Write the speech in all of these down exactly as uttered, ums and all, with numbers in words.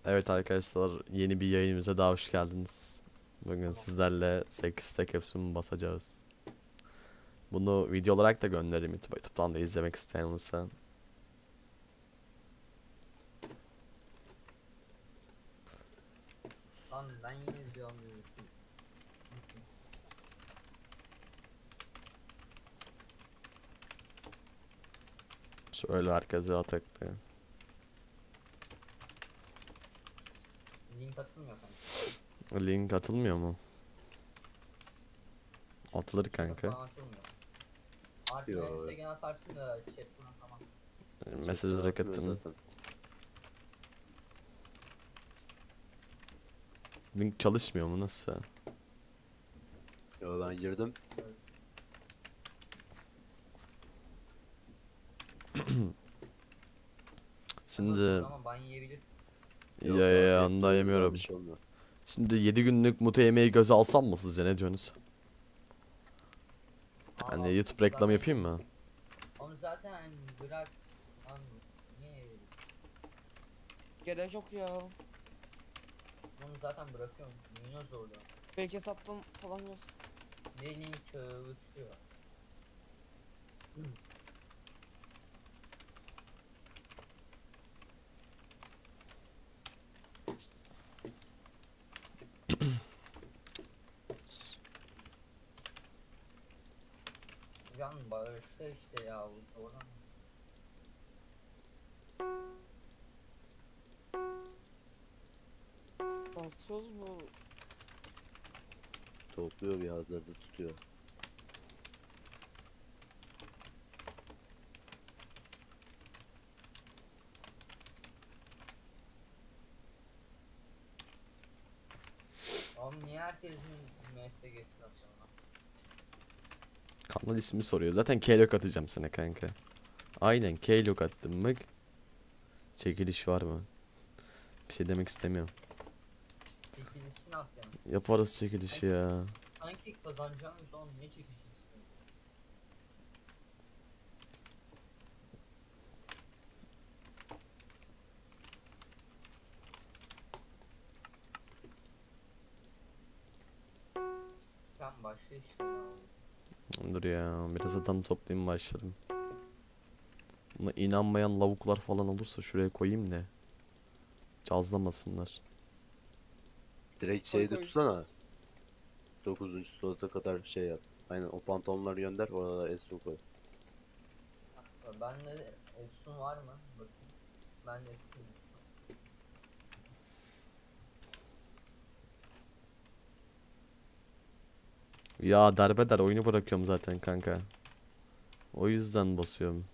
Evet arkadaşlar, yeni bir yayınımıza daha hoş geldiniz. Bugün Tamam. sizlerle sekiz stack hepsini basacağız. Bunu video olarak da gönderirim YouTube'a. YouTube'dan da izlemek isteyen olursa. Lan ben yine video almıyorum. Şöyle herkese atak bir. Link atılmıyor kanka. Link atılmıyor mu? Atılır Discord kanka. falan atılmıyor. Artı Yo. Instagram atarsın da chat'ten atamazsın. Mesaj Chatten olarak atmıyor attım. zaten. Link çalışmıyor mu? Nasıl? Yo, ben girdim. Şimdi Ama ban yiyebilirsin. Yok ya ya abi, ya hep anda böyle yemiyorum. bir şey olmuyor. Şimdi yedi günlük mutu yemeği göze alsam mı sizce, ne diyorsunuz? Al, Hani al. YouTube reklam Zaten- yapayım mı? Onu zaten bırak. Lan niye? Gerek yok ya. Onu zaten bırakıyorum. Minnoz orada. Belki hesaptan falan yaz. Benim çalışıyor. Can bağışta işte ya bu sonra. Basıyoruz mu? Topluyor, bir hazırda tutuyor. Oğlum niye herkesin M S G'si atıyor lan? Kanal ismi soruyor. Zaten Keylog atacağım sana kanka. Aynen Keylog attım bak. Çekiliş var mı? Bir şey demek istemiyorum. Çekilişini at yani. Yaparız çekilişi ya. Sanki kazanacağımız zaman niye çekiliş istiyorsun? Sen başla işte ya. Dur ya, biraz adam toplayayım başlarım. Buna inanmayan lavuklar falan olursa şuraya koyayım da cazlamasınlar. Direkt Koy, şeyde koy. tutsana. dokuzuncu slota kadar şey yap. Aynen, o pantolonları gönder, orada Esro koy. Ben de Efsun var mı? Bakayım. Ben de Efsun. Ya derbeder oyunu bırakıyorum zaten kanka. O yüzden basıyorum.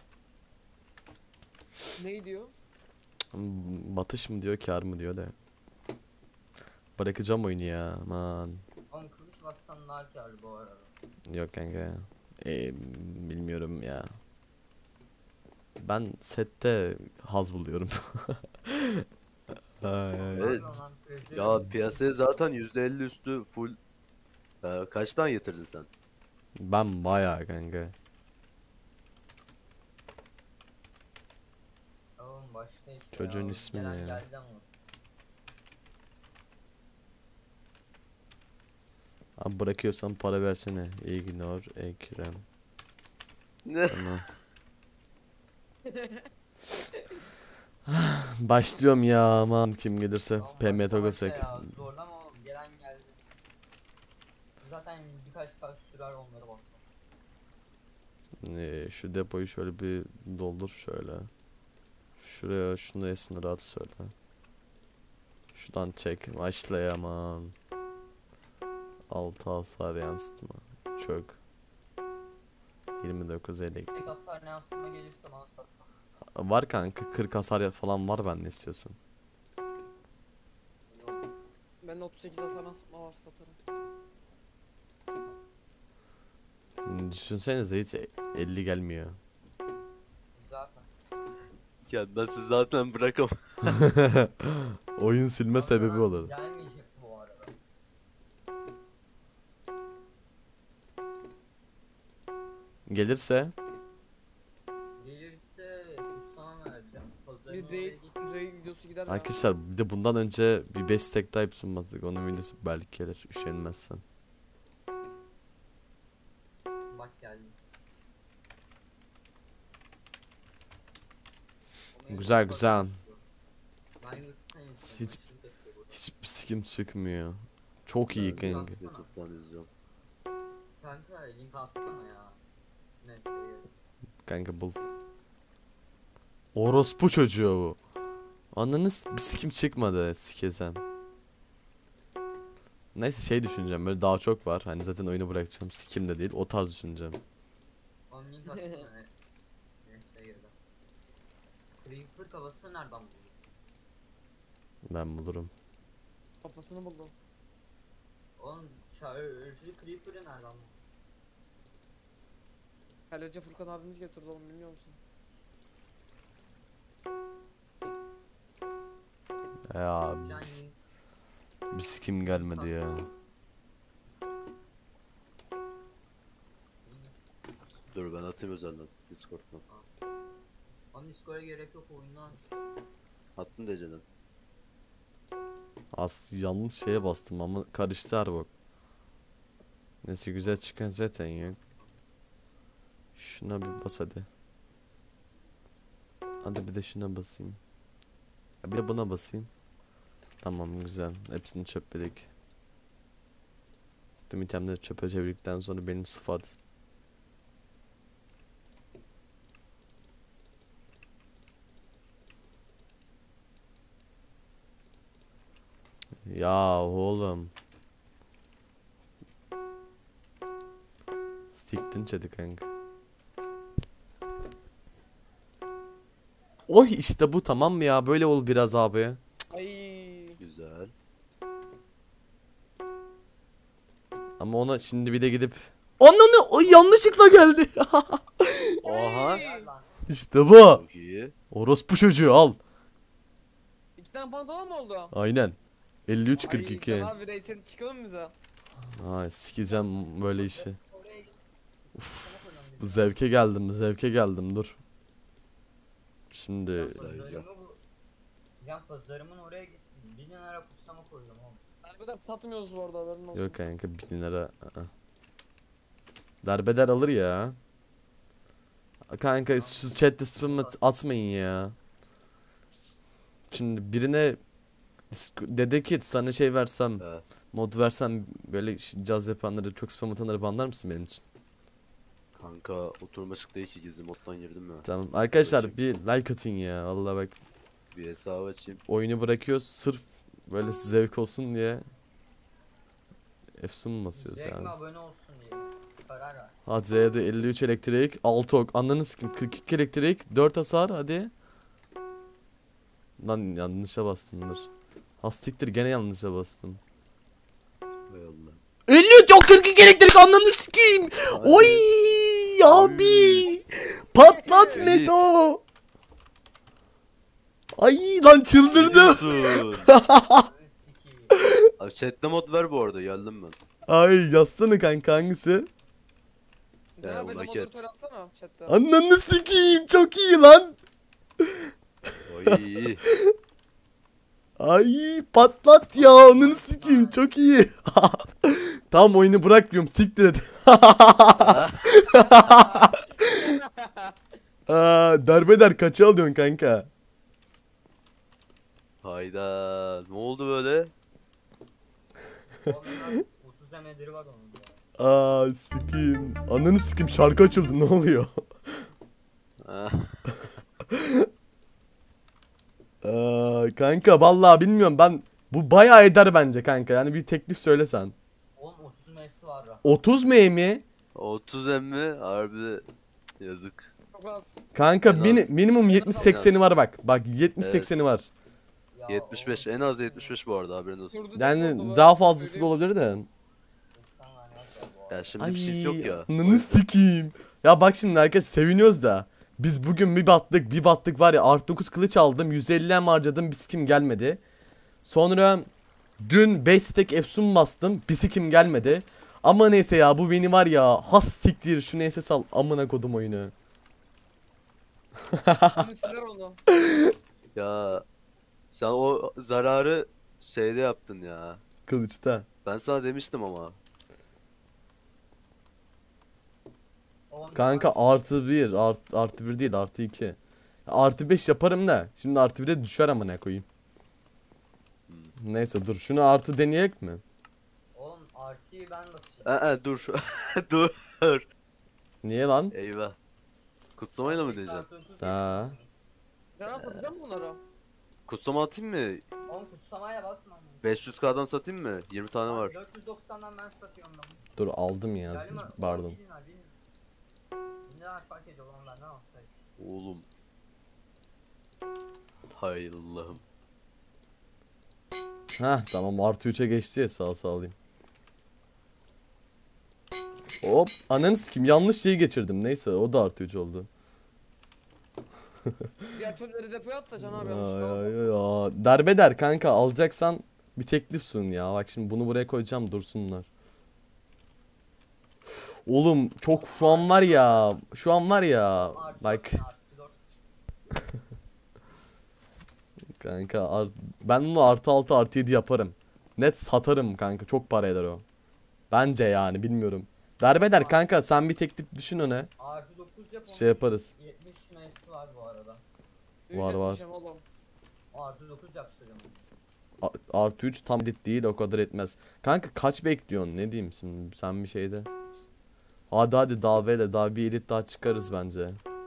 Ne diyor? Hmm, Batış mı diyor, kar mı diyor da. Bırakacağım oyunu ya, aman. Oğlum kılıç bassan daha kârlı bu arada. Yok kanka ya. Ee, bilmiyorum ya. Ben sette haz buluyorum. Ay, ay. Evet. Pardon lan, prezir Ya oldum. piyasaya zaten yüzde elli üstü full. Ee, kaçtan getirdin sen? Ben bayağı kanka. Oğlum başka işte Çocuğun ya. ismi ne Gelen ya? geldi ama. Abi bırakıyorsan para versene. İgnor Ekrem. Ne? Tamam. Başlıyorum ya, aman kim gelirse. Tamam P M başla başla Togasek. ya. Zorlama oğlum. Gelen geldi. Zaten birkaç saat sürer onları basmak. Ee, şu depoyu şöyle bir doldur şöyle. Şuraya şunu esnir at söyle. Şuradan çek. Başla ya, aman. Altı hasar yansıtma. Çök. yirmi dokuz elektrik. Tek hasar ne aslında gelirse bana satma. Var kanka, kırk hasar ya- falan var, ben ne istiyorsun? Ben otuz sekiz hasar asma var satarım. Düşünsenize hiç elli gelmiyor. Zaten. Kendisi zaten bırakamam. Oyun silme sebebi olur. Gelmeyecek bu arada. Gelirse Gelirse sana vereceğim. Pazarın Bir orada Ray, Ray videosu gider ya. Arkadaşlar bir de bundan önce bir beş stack type sunmadık. Onun videosu belki gelir üşenmezsen. Bak geldim. Güzel, güzel. Ben YouTube'dan Hiç- izliyorum, aşırı kasıyor bu. Hiçbir sikim çıkmıyor. Çok iyi Ben kanka. YouTube'dan izliyorum. Kanka link atsana ya. Neyse. iyi. Kanka bul. Orospu çocuğu bu. Ananız bir sikim çıkmadı sikesem. Neyse şey düşüneceğim böyle daha çok var. Hani zaten oyunu bırakacağım sikim de değil o tarz düşüneceğim. Oğlum link atsana. Neyse girdi. Creeper kafası nereden buldun? Ben bulurum. Kafasını buldum. Oğlum şarjı Creeper'ı nereden buldun? Kaleci Furkan abimiz getirdi oğlum, bilmiyor musun? Ya Can bir, bir sikim gelmedi ya. Dur ben atayım özelden Discord'dan. Onun Discord'a gerek yok oyundan. Attım deceden. Az yanlış şeye bastım ama karıştı her bak. Neyse güzel çıkan zaten ya. Şuna bir bas hadi. Hadi bir de şuna basayım. Bir de buna basayım. Tamam güzel. Hepsini çöpledik. Tüm itemleri çöpe çevirdikten sonra benim sıfat. Ya oğlum. Siktin çedi kanka. Oy işte bu tamam mı ya? Böyle ol biraz abi. Ay. Güzel. Ama ona şimdi bir de gidip Ananı o yanlışlıkla geldi. Oha. Ver lan. İşte bu. Çok iyi. Orospu çocuğu al. İki tane pantolon mu oldu? Aynen. elli üç kırk Ay, iki. Can abi rated çıkalım mı bize? Ay sikeceğim böyle işi. Oraya git. Uf. Sana koyalım Bu bir zevke geldim, zevke geldim dur. Şimdi tane. güzel, güzel. Pazarımı bu. Can pazarımın oraya git. Bir lira kutsama koydum oğlum. Harbiden satmıyoruz bu arada, haberin olsun. yok kanka bin lira. ı-ı. Derbeder alır ya. Kanka şu chatte spam at- atmayın ya. Şimdi birine Disco- Dede Kid sana şey versem, He. mod versem böyle ş- caz yapanları çok spam atanları banlar mısın benim için? Kanka oturma açık değil ki gizli moddan girdim ya. Tamam arkadaşlar bir like atın ya Allah bak Bir hesabı açayım. oyunu bırakıyoruz sırf böyle zevk olsun diye. Efsun mu basıyoruz Zevk mi yani? abone olsun diye. Karar ver. Hadi Z'de elli üç elektrik, altı ok, ananı sikim kırk iki elektrik, dört hasar hadi. Lan yanlışa bastım dur. Hastiktir gene yanlışa bastım. Hay Allah. elli üç yok kırk iki elektrik ananı sikeyim. Oy abi. Patlat Oy. Meto. Ay lan çıldırdı. Biliyorsun. Sikiyim. Abi chatte mod ver bu arada geldim ben. Ay yazsana kanka hangisi? Can Ya, abi de maket. moderatör atsana chatte. Ananı sikeyim çok iyi lan. Oy. Ay patlat ya ananı sikeyim çok iyi. Tamam oyunu bırakmıyorum siktir et. Aa, derbeder kaça alıyorsun kanka? Hayda. Ne oldu böyle? Oğlum biraz otuz senedir var onun ya. Aa sikeyim. Ananı sikeyim şarkı açıldı ne oluyor? Ha. Aa, kanka vallahi bilmiyorum ben bu bayağı eder bence kanka yani bir teklif söylesen. Oğlum otuz mevsi var da. otuz M mi? otuz emmi harbi yazık. Çok az. Kanka En mini- az- minimum yetmiş sekseni var bak. Bak yetmiş Evet. sekseni var. Ya yetmiş beş en az yetmiş beş bu arada haberin olsun. Durdu, Yani durdu, daha var. fazlası da Söyleyeyim. olabilir de. doksan vermez ya bu arada. Ya şimdi bir şey yok ya. Ananı sikeyim. Ya bak şimdi arkadaş seviniyoruz da. Biz bugün bir battık bir battık var ya artı dokuz kılıç aldım yüz elli em harcadım bir sikim gelmedi. Sonra dün beş stack efsun bastım bir sikim gelmedi. Ama neyse ya bu beni var ya has siktir şu neyse sal amına kodum oyunu. Onu siler onu. Ya sen o zararı şeyde yaptın ya. Kılıçta. Ben sana demiştim ama. Oğlum, Kanka yavaş. artı bir art, artı bir değil artı iki. Artı beş yaparım da. Şimdi artı bire düşer ama ne koyayım. Hmm. Neyse dur şunu artı deneyek mi? Oğlum artıyı ben basayım. Aa, dur. Dur. Niye lan? Eyvah. Kutsamayla mı diyeceksin? Artı otuz Ha. geçiyor. Caner abi satacağım mı bunları? Kutsama atayım mı? Oğlum kutsamaya basma. beş yüz K'dan satayım mı? yirmi tane Lan var. dört yüz doksandan ben satıyorum lan. Dur aldım ya. Geldi mi? Pardon. bin dinar, bin. bin dinar fark ediyor oğlum benden alsaydı. Oğlum. Hay Allah'ım. Heh tamam artı üçe geçti ya sağ sağlayayım. Hop ananı sikim yanlış şeyi geçirdim. Neyse o da artı üç oldu. Diğer çöpleri depoya at da Caner abi yanlış Ya, ya, kalmasın. ya. Derbeder kanka alacaksan bir teklif sun ya. Bak şimdi bunu buraya koyacağım dursunlar. Oğlum çok şu an var ya. Şu an var ya. Artı Bak dört, artı dört. kanka art, ben bunu artı altı artı yedi yaparım. Net satarım kanka çok para eder o. Bence yani bilmiyorum. Derbeder kanka sen bir teklif düşün öne. Artı dokuz yap. Şey yaparız. yetmiş mevsi var bu arada. Var, var. Ücretmişim oğlum. Artı dokuz yapıştıracağım. A- Artı üç tam edit değil o kadar etmez. Kanka kaç bekliyorsun ne diyeyim şimdi sen bir şeyde. Hadi hadi daha ve daha bir elit daha çıkarız bence.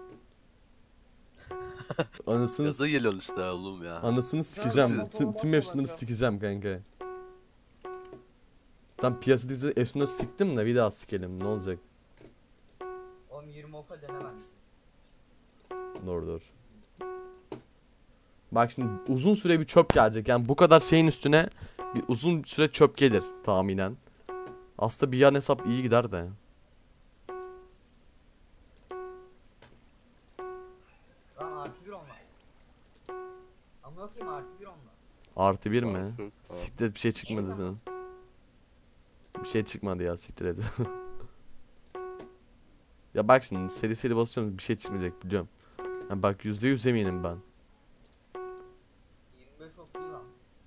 Anasını Gaza s- geliyorsun işte oğlum ya. anasını sikeceğim. Nerede? Tüm, tüm Efsunları sikeceğim kanka. Tam piyasa dizi Efsunları siktim de bir daha sikelim ne olacak? Oğlum yirmi oka denemem. Dur dur. Bak şimdi uzun süre bir çöp gelecek. Yani bu kadar şeyin üstüne bir uzun süre çöp gelir tahminen. Aslında bir yan hesap iyi gider de. Lan artı bir onlar. Ama yok ya artı bir onlar. Artı bir mi? Artı- Siktir bir şey çıkmadı Çıkmadı. senin. Bir şey çıkmadı ya siktir et. Ya bak şimdi seri seri basıyorum bir şey çıkmayacak biliyorum. Ya bak yüzde yüz eminim ben. yirmi beş ok değil lan.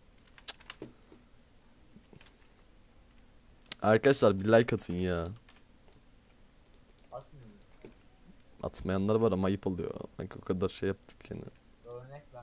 Arkadaşlar bir like atın ya. Atmıyorum. Atmayanlar var ama ayıp oluyor. Bak o kadar şey yaptık yani. Örnek ben.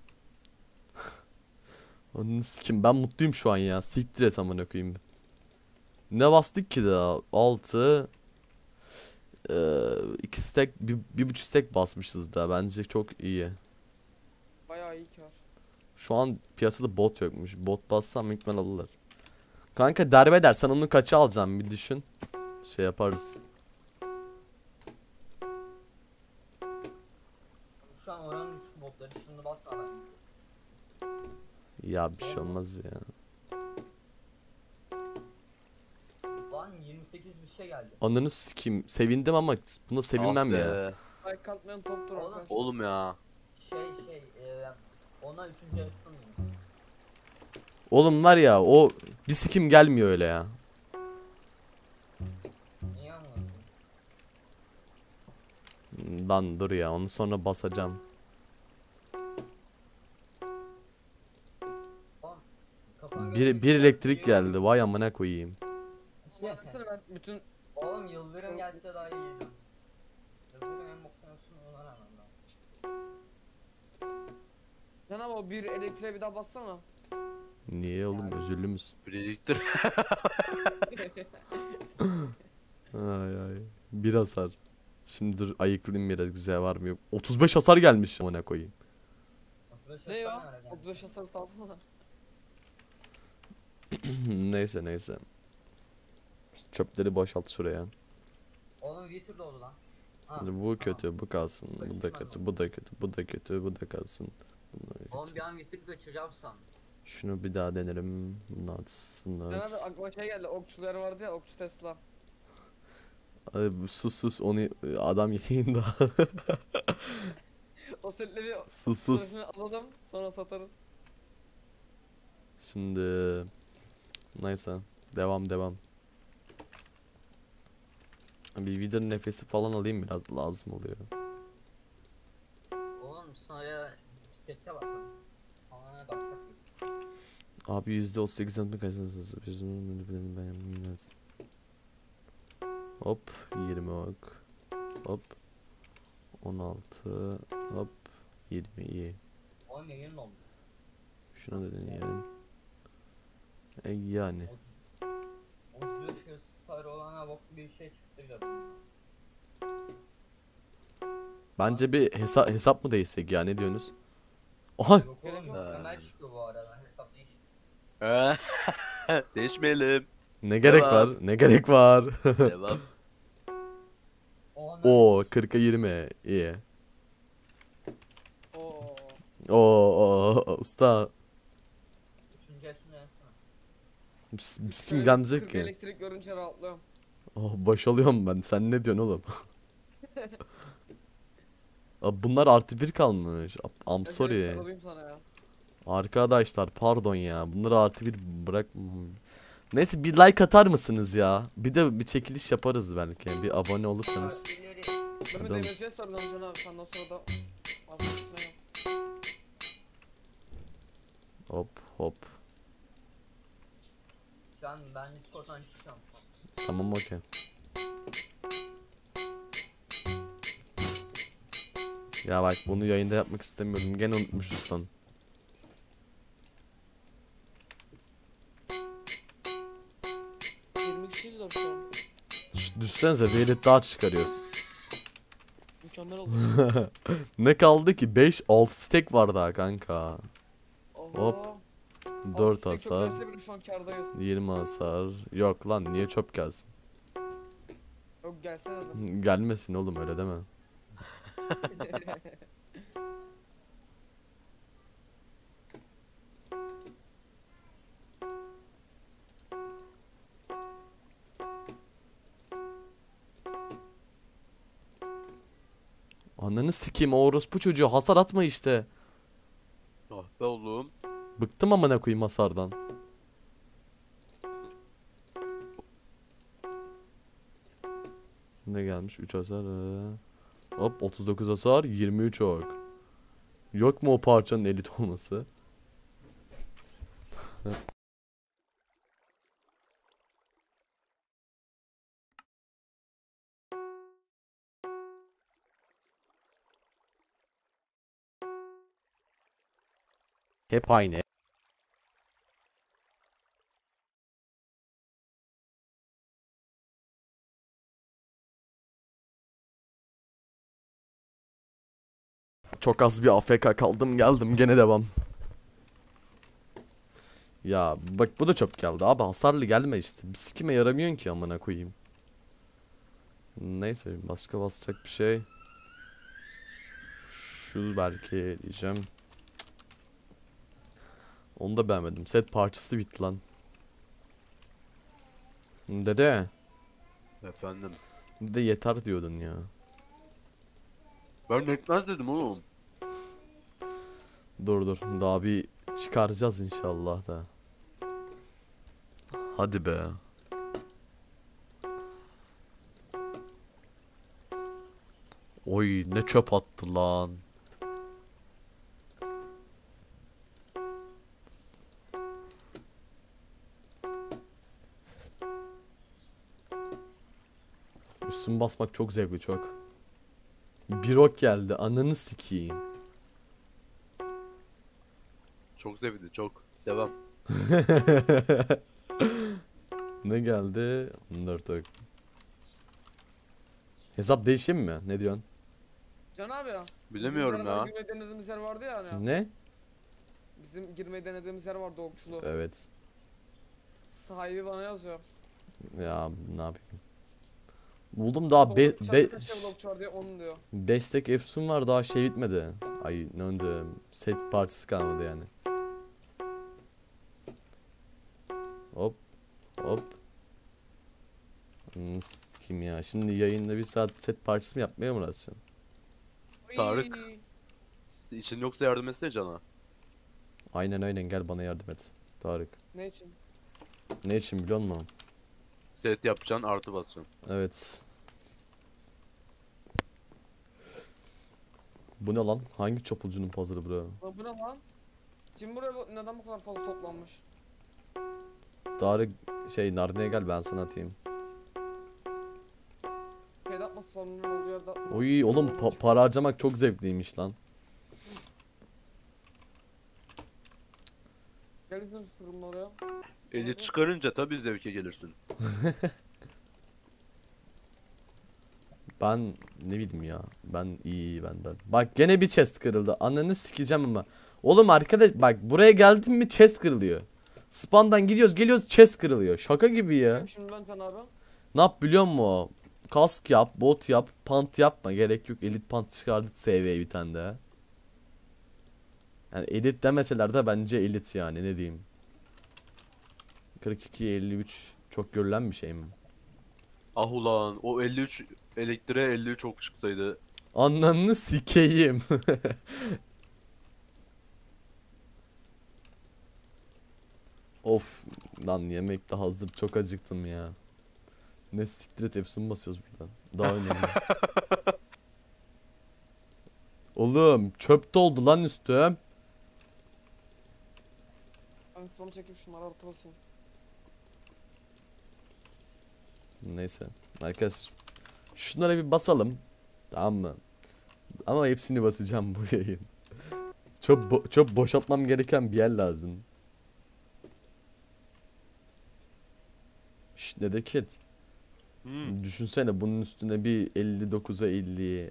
Ananı sikim ben mutluyum şu an ya. Siktir et amına koyayım. Ne bastık ki daha? altı Ee, iki stack, bir, bir buçuk stack basmışız da bence çok iyi. Bayağı iyi kar. Şu an piyasada bot yokmuş. Bot bassam hükmen alırlar. Kanka derbeder sen onu kaça alacaksın bir düşün. Şey yaparız. Şu an oranın düşük botları şimdi basma ben. Ya bir şey olmaz ya. Lan yirmi sekiz bir şey geldi. Ananı sikeyim. Sevindim ama buna sevinmem Ah ya. be. Like katmayan toptur Oğlum. arkadaşlar. Oğlum ya. Şey şey e, ona üçüncü el sunmuyor. Oğlum var ya o bir sikim gelmiyor öyle ya. Niye anladın? Lan dur ya onu sonra basacağım. Oğlum, kafana Bir, göre bir şey elektrik yapıyor. geldi vay amına koyayım. Ama baksana ben bütün Oğlum yıldırım gelse daha iyiydi. Yıldırım en boktanısın ona rağmen ben. Caner abi o bir elektriğe bir daha bassana. Niye oğlum özürlü müsün? Biriktir. Ay ay. Bir hasar. Şimdi dur ayıklayayım biraz güzel var mı yok. otuz beş hasar gelmiş amına koyayım. otuz beş Ne yaştan ya? öyle geldi. otuz beş hasar salsana. Neyse neyse. Çöpleri boşalt şuraya. Oğlum Wither doğdu lan. Ha, Bu tamam. kötü, bu kalsın. Bu da kötü, bu da kötü, bu da kötü, bu da kalsın. Bunlar Oğlum kötü. bir an Wither kaçıracağım sandım. Şunu bir daha denerim. Bunlar, bunlar. Caner abi aklıma şey geldi. Okçular vardı ya, okçu Tesla. Ay, bu sus sus onu adam yayında. O setleri Sus sus. sırasını alalım sonra satarız. Şimdi neyse devam devam. Bir Wither nefesi falan alayım biraz lazım oluyor. Oğlum sana Chat'e bakalım. Anana da baksak. Abi yüzde otuz sekiz mi kaçıncısınız? Ben hop yirmi ok. Hop on altı. Hop yirmi iyi. Oğlum yayın oldu. Şuna dedin yani. E yani. otuz beş yaş süper olana boklu bir şey çıksa bile. Bence bir hesap hesap mı değişsek ya, ne diyorsunuz? Aha Yok oğlum Gerek yok. mükemmel çıkıyor bu arada. Hesap değiş. Değişmeyelim. ne gerek Devam. var? Ne gerek var? Devam. O Oo kırka yirmi iyi. Oo. Oo, oo usta. Üçüncü Efsun'u yansana. Biz, biz kim Şöyle gelmeyecek kırk ki? elektrik görünce rahatlıyorum. Oh boşalıyorum ben. Sen ne diyorsun oğlum? Abi bunlar artı bir kalmış. I'm Ya gerek sorry. sarılayım sana ya. Arkadaşlar pardon ya. Bunları artı bir bırak. Neyse bir like atar mısınız ya? Bir de bir çekiliş yaparız belki. Bir abone olursanız. İleri. Ben bir Adam- D M C'ye sarılacağım Can abi. Senden sonra da vazgeçmeyin. Hop hop. Şu an ben Discord'dan çıkacağım. Tamam okey. Ya bak bunu yayında yapmak istemiyorum. Gene unutmuşuz lan. yirmi kişiyiz de şu an. Ş- Düşsenize bir elit daha çıkarıyoruz. Mükemmel oldu. Ne kaldı ki? beş altı stack var daha kanka. Hop. Oho. dört Altı stack hasar. çöp gelse bile şu an kârdayız. yirmi hasar. Yok lan niye çöp gelsin? Yok gelsene de. Gelmesin oğlum öyle deme. Ananı sikeyim, o orospu çocuğu hasar atma işte. Ah be oğlum. Bıktım amına koyayım hasardan. Ne gelmiş? üç hasar. ee. Hop otuz dokuz hasar, yirmi üç ok. Yok mu o parçanın elit olması? Hep aynı. Çok az bir A F K kaldım, geldim gene devam. Ya bak bu da çöp geldi abi, hasarlı gelme işte. Bir sikime yaramıyorsun ki amına koyayım. Neyse başka basacak bir şey. Şu belki diyeceğim. Cık. Onu da beğenmedim. Set parçası bitti lan. Dede. Efendim. Dede yeter diyordun ya. Ben yetmez dedim oğlum. Dur dur. Daha bir çıkaracağız inşallah da. Hadi be. Oy ne çöp attı lan. Üstün basmak çok zevkli, çok. Bir ok geldi, ananı sikeyim. Çok zevkli çok. Devam. Ne geldi? dört ok. Hesap değişeyim mi? Ne diyorsun? Can abi ya. Bilemiyorum bizim beraber ya. girmeyi denediğimiz yer vardı ya hani. Ne? Bizim girmeyi denediğimiz yer vardı okçulu. Evet. Sahibi bana yazıyor. Ya ne yapayım? Buldum daha be Be be kaç level okçu var diye onu diyor. beş stack efsun var, daha şey bitmedi. Ay ne oldu? Set partisi kalmadı yani. Hop hop. Hmm, kim ya? Şimdi yayında bir saat set partisi mi yapmaya mı uğraşacaksın? Tarık. Iy. İçin yoksa yardım etsene cana. Aynen aynen, gel bana yardım et. Tarık. Ne için? Ne için biliyor musun? Set yapacaksın artı basacaksın. Evet. Bu ne lan? Hangi çapulcunun pazarı bura? Lan bu ne lan? Kim buraya bu- neden bu kadar fazla toplanmış? Tarık şey Narni'ye gel ben sana atayım. Şeyde atma spamının olduğu yerde atma. Oy oğlum pa- para harcamak çok zevkliymiş lan. Gel bizim fırının oraya. Eli çıkarınca tabii zevke gelirsin. Ben ne bileyim ya. Ben iyi iyi ben ben. Bak gene bir chest kırıldı. Ananı sikeceğim ama. Oğlum arkadaş bak buraya geldim mi chest kırılıyor. Spawn'dan gidiyoruz geliyoruz chest kırılıyor. Şaka gibi ya. Kim şimdi ben sana abi? Ne yap biliyor musun? Kask yap, bot yap, pant yapma. Gerek yok. Elit pant çıkardı S V'ye bir tane daha. Yani elit demeseler de bence elit yani ne diyeyim. kırk iki elli üç çok görülen bir şey mi? Ah ulan o elli üç elektriğe elli üç ok çıksaydı. Ananı sikeyim. Of lan yemek de hazır çok acıktım ya. Ne siktir et efsun basıyoruz buradan. Daha önemli. Oğlum çöp doldu lan üstüm. Ben spamı çekip şunları artı basayım. Neyse arkadaşlar şunlara bir basalım. Tamam mı? Ama hepsini basacağım bu yayın. Çok bo çok boşaltmam gereken bir yer lazım. Şşt ne de kit. Hmm. Düşünsene bunun üstüne bir elli dokuza elli.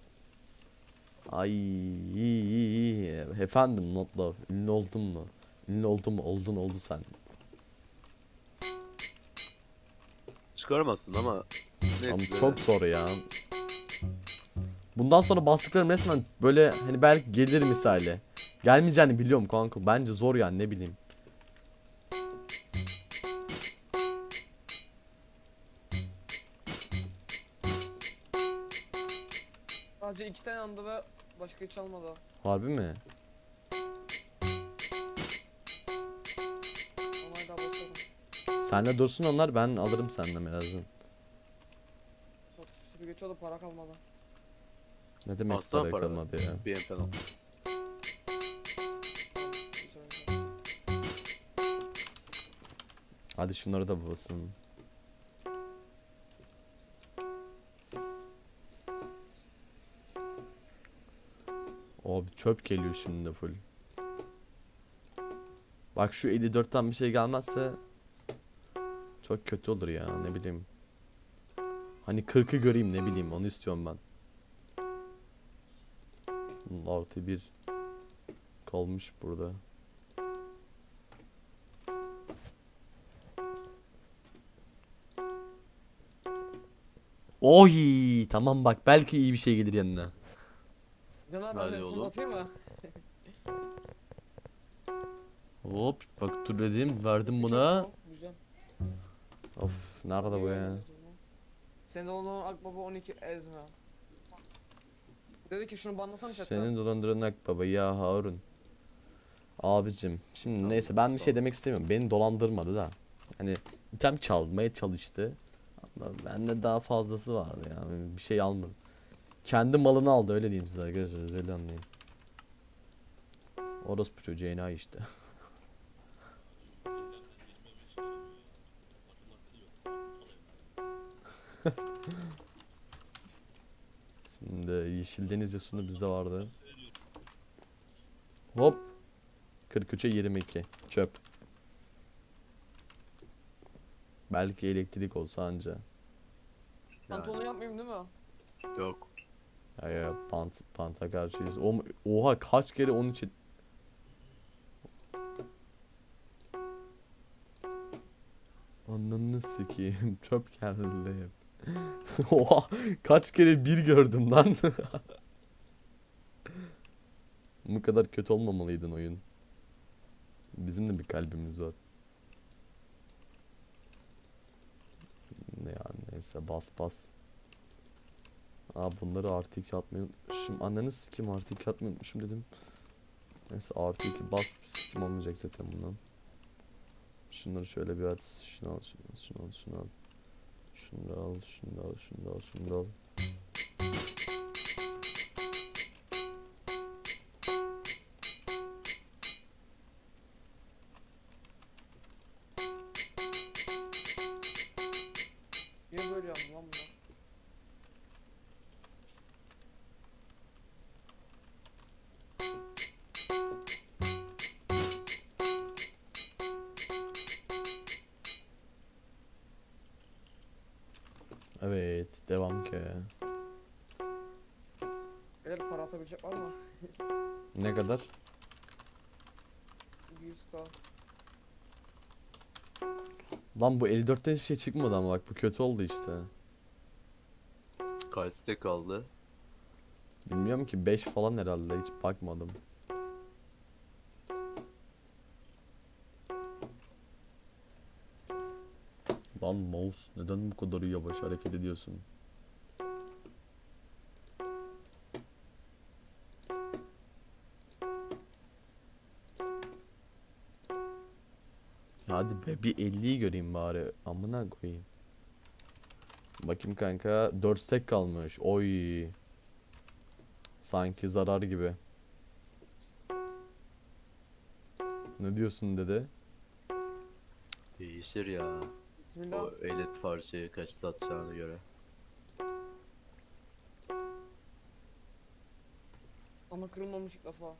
Ay iyi, iyi, iyi. Efendim notla ünlü oldun mu? Ünlü oldun mu? Oldun oldu sen. Çıkaramazsın ama Ama neyse. çok zor ya. Bundan sonra bastıklarım resmen böyle hani belki gelir misali. Gelmeyeceğini biliyorum kanka. Bence zor yani ne bileyim. Sadece iki tane yandı ve başka hiç almadı. Harbi mi? Ona da bakalım. Senle dursun onlar ben alırım senden birazdan. Satıştırı geçiyordu para kalmadı. Ne demek Aslan para para. kalmadı ya. Bir M falan. Hadi şunları da basın. O bir çöp geliyor şimdi de full. Bak şu elli dörtten bir şey gelmezse çok kötü olur ya ne bileyim. Hani kırkı göreyim ne bileyim onu istiyorum ben. Bunun artı bir kalmış burada. Oy tamam bak belki iyi bir şey gelir yanına. Can abi ben Hadi de oğlum. atayım mı? Hop bak dur dedim verdim Çok buna. mu? Güzel. Of nerede bu ya? Senin de onun Akbaba on iki ezme. Dedi ki şunu banlasana chatten. Senin dolandıran akbaba ya Harun. Abicim şimdi Tamam, neyse ben bir sağ şey ol. demek istemiyorum. Beni dolandırmadı da. Hani item çalmaya çalıştı. Ama bende daha fazlası vardı yani bir şey almadım. Kendi malını aldı öyle diyeyim size arkadaşlar öyle anlayın. Orospu çocuğu enayi işte. Şimdi Yeşil Deniz Yasunu bizde vardı. Hop. kırk üçe yirmi iki. Çöp. Belki elektrik olsa anca. Pantolonu yapmayayım değil mi? Yok. Ya ya pant panta karşıyız. O, oha kaç kere onun için. Ananı sikeyim çöp geldi. Oha kaç kere bir gördüm lan. Bu kadar kötü olmamalıydın oyun. Bizim de bir kalbimiz var. Ne ya neyse bas bas. Aa bunları artı iki atmayı unutmuşum. Ananı sikim artı iki atmayı unutmuşum dedim. Neyse artı iki bas bir sikim olmayacak zaten bundan. Şunları şöyle bir at. Şunu al, şunu al, şunu al, şunu al. Şunu da al, şunu da al, şunu da al, şunu da al. Evet, devam ki. Beyler para atabilecek var mı? Ne kadar? yüz k. Lan bu elli dörtten hiçbir şey çıkmadı ama bak bu kötü oldu işte. Kaç stack kaldı? Bilmiyorum ki beş falan herhalde, hiç bakmadım. Lan mouse neden bu kadar yavaş hareket ediyorsun? Hadi be bir elliyi göreyim bari. Amına koyayım. Bakayım kanka, dört stack kalmış. Oy. Sanki zarar gibi. Ne diyorsun dede? Değişir ya. Bismillah. O elet parçayı kaç satacağına göre. Ama kırılmamış ilk defa.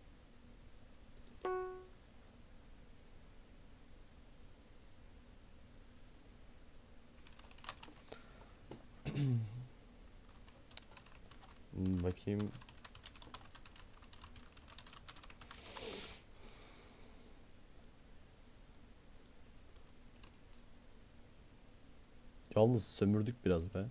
Hmm, bakayım. Yalnız sömürdük biraz be.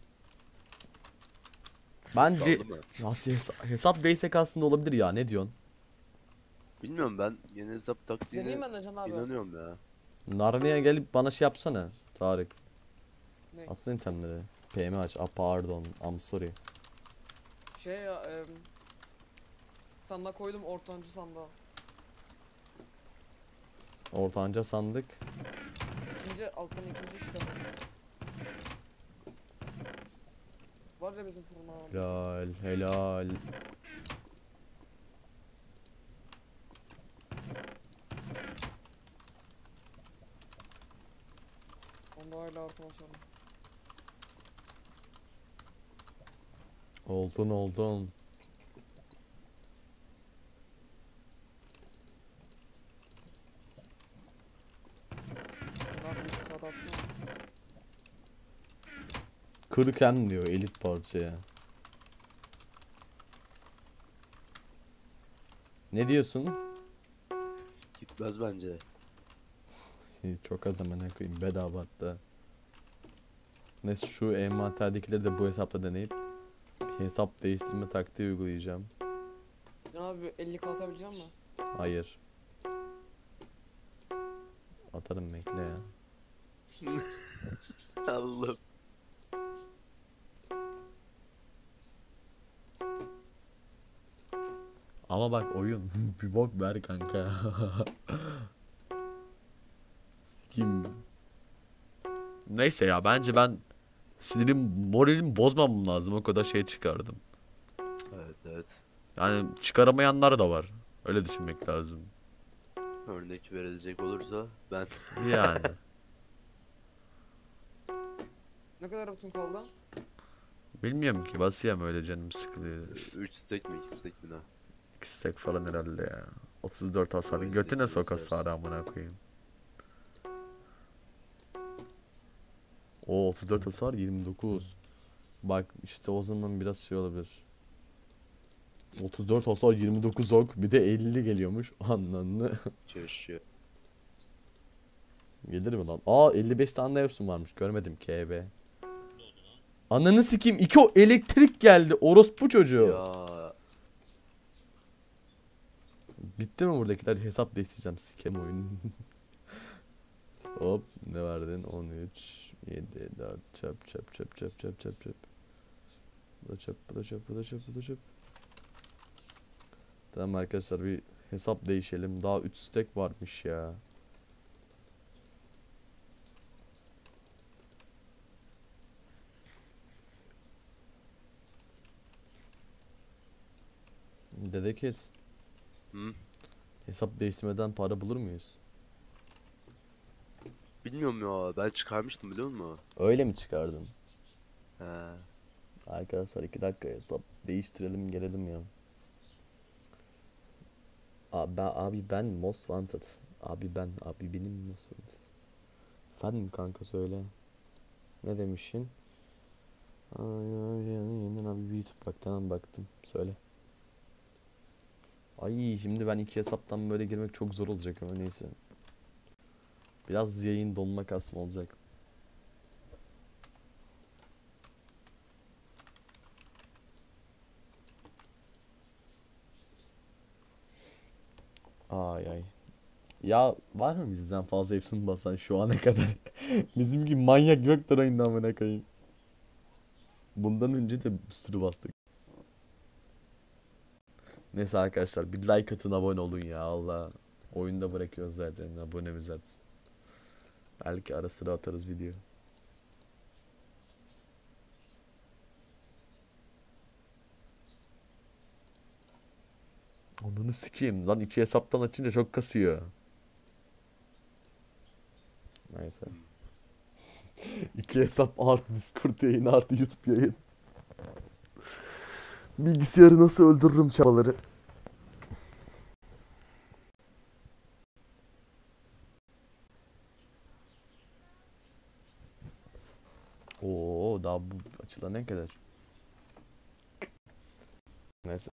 Bence Kaldı mı? nasıl hesap, hesap değilsek aslında olabilir ya, ne diyorsun? Bilmiyorum, ben yeni hesap taktiğine Deneyim ben de Can abi. inanıyorum ya. Narnia'ya gelip bana şey yapsana Tarık. Ne? Aslında itemleri. P M aç. Ah pardon. I'm sorry. Şey ya em, sandığa koydum ortancı sandığa. Ortanca sandık. İkinci alttan ikinci işte. Var ya bizim fırın abi. Helal helal. Onda hala artı basıyorum. Oldun oldun. Bunlar yüz k da atsana. kırk hem diyor elit parçaya. Ne diyorsun? Gitmez bence. Şey, çok az hemen koyayım bedava hatta. Neyse şu envanterdekileri de bu hesapta deneyip bir hesap değiştirme taktiği uygulayacağım. Can abi elli k atabilecek misin? Hayır. Atarım bekle ya. Allah'ım. Ama bak oyun bir bok ver kanka. Sikim. Neyse ya, bence ben sinirim moralimi bozmamam lazım, o kadar şey çıkardım. Evet evet. Yani çıkaramayanlar da var. Öyle düşünmek lazım. Örnek verilecek olursa ben Yani. Ne kadar altın kaldı? Bilmiyorum ki, basayım öyle canım sıkılıyor. üç stack mi iki stack mi ne? iki stack falan herhalde ya. otuz dört hasar. Oyun Götüne zevkini sok seversin. hasarı amına koyayım. O otuz dört hasar yirmi dokuz. Bak işte o zaman biraz şey olabilir. otuz dört hasar yirmi dokuz ok, bir de elli geliyormuş. Anlamlı. Çalışıyor. Gelir mi lan? Aa elli beş tane de Epson varmış. Görmedim K B. Ananı sikeyim, iki o elektrik geldi. Orospu çocuğu. Ya Bitti mi buradakiler? Hesap değiştireceğim. Sikem oyunu. Hop ne verdin? on üç yedi dört çöp çöp çöp çöp çöp çöp çöp. Bu da çöp, bu da çöp, bu da çöp, bu da çöp. Tamam arkadaşlar, bir hesap değişelim. Daha üç stack varmış ya. Dede Kid, hı? hesap değiştirmeden para bulur muyuz? Bilmiyorum ya, ben çıkarmıştım biliyor musun? Öyle mi çıkardın? He. Arkadaşlar iki dakika hesap değiştirelim gelelim ya. Abi ben, abi ben most wanted. Abi ben, abi benim most wanted. Efendim kanka söyle. Ne demişsin? Yeniden abi bir YouTube bak, tamam baktım, söyle. Ay şimdi ben iki hesaptan böyle girmek çok zor olacak ama neyse. Biraz yayın donma kasma olacak. Ay ay. Ya var mı bizden fazla hepsini basan şu ana kadar? Bizim gibi manyak yoktur oyunda amına koyayım. Bundan önce de bir sürü bastık. Neyse arkadaşlar, bir like atın, abone olun ya Allah. Oyunda bırakıyoruz zaten, abonemiz artsın. Belki ara sıra atarız video. Ananı sikeyim lan, iki hesaptan açınca çok kasıyor. Neyse. İki hesap artı Discord yayını artı YouTube yayın. Bilgisayarı nasıl öldürürüm çabaları. Oo daha bu açılan ne kadar? Neyse.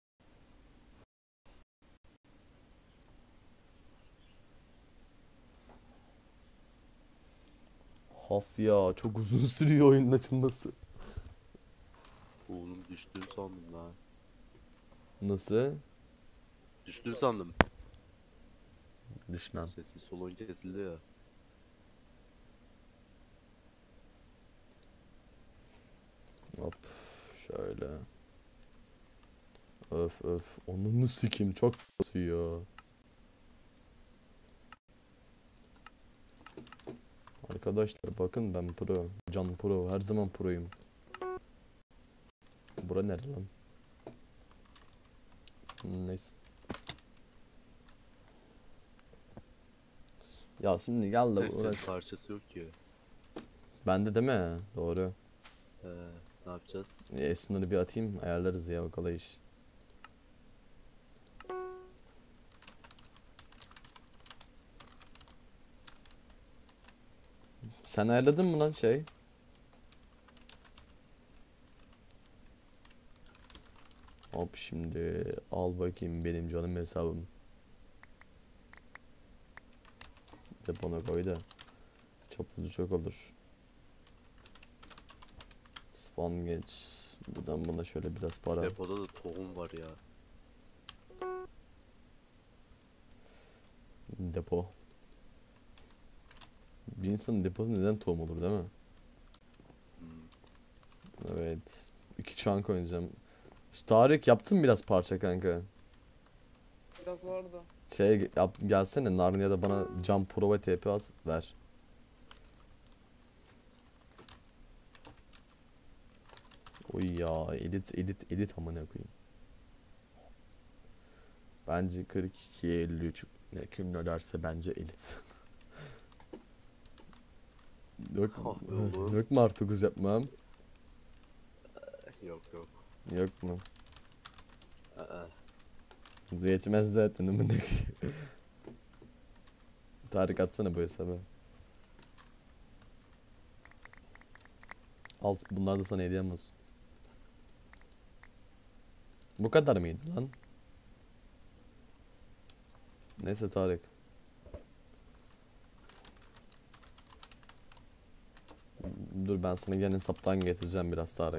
Has ya, çok uzun sürüyor oyunun açılması. Oğlum düştün sandım lan. Nasıl? Düştün sandım. Düşmem. Sessiz solun kesildi ya. Hop şöyle. Öf öf. Onunu sikeyim, çok kasıyor. Arkadaşlar bakın, ben pro. Can pro. Her zaman proyum. Bura nere lan? Hmm, neyse. Ya şimdi gel de Neyse, uğraş. parçası yok ki. Bende değil mi? Doğru. Ee, ne yapacağız? E, sınırı bir atayım, ayarlarız ya, o kolay iş. Sen ayarladın mı lan şey? Hop şimdi al bakayım benim canım hesabım. Depona koy da çapulcu çok olur. Spawn geç. Buradan bana şöyle biraz para. Depoda da tohum var ya. Depo. Bir insanın deposu neden tohum olur değil mi? Hmm. Evet. İki çank oynayacağım. İşte Tarık, yaptın biraz parça kanka. Biraz vardı. Şey yap, gelsene Narnia'da bana cam prova T P az ver. Oy ya, edit edit edit amına koyayım. Bence kırk iki elli üç, ne kim ne derse bence elit. Yok, Ah be oğlum. yok mu artı dokuz yapmam? Yok yok. Yok mu? Aa, Yetmez zaten amına koyayım. Tarık atsana bu hesabı. Al, bunlar da sana hediyem olsun. Bu kadar mıydı lan? Neyse Tarık. Dur ben sana gene hesaptan getireceğim biraz Tarık.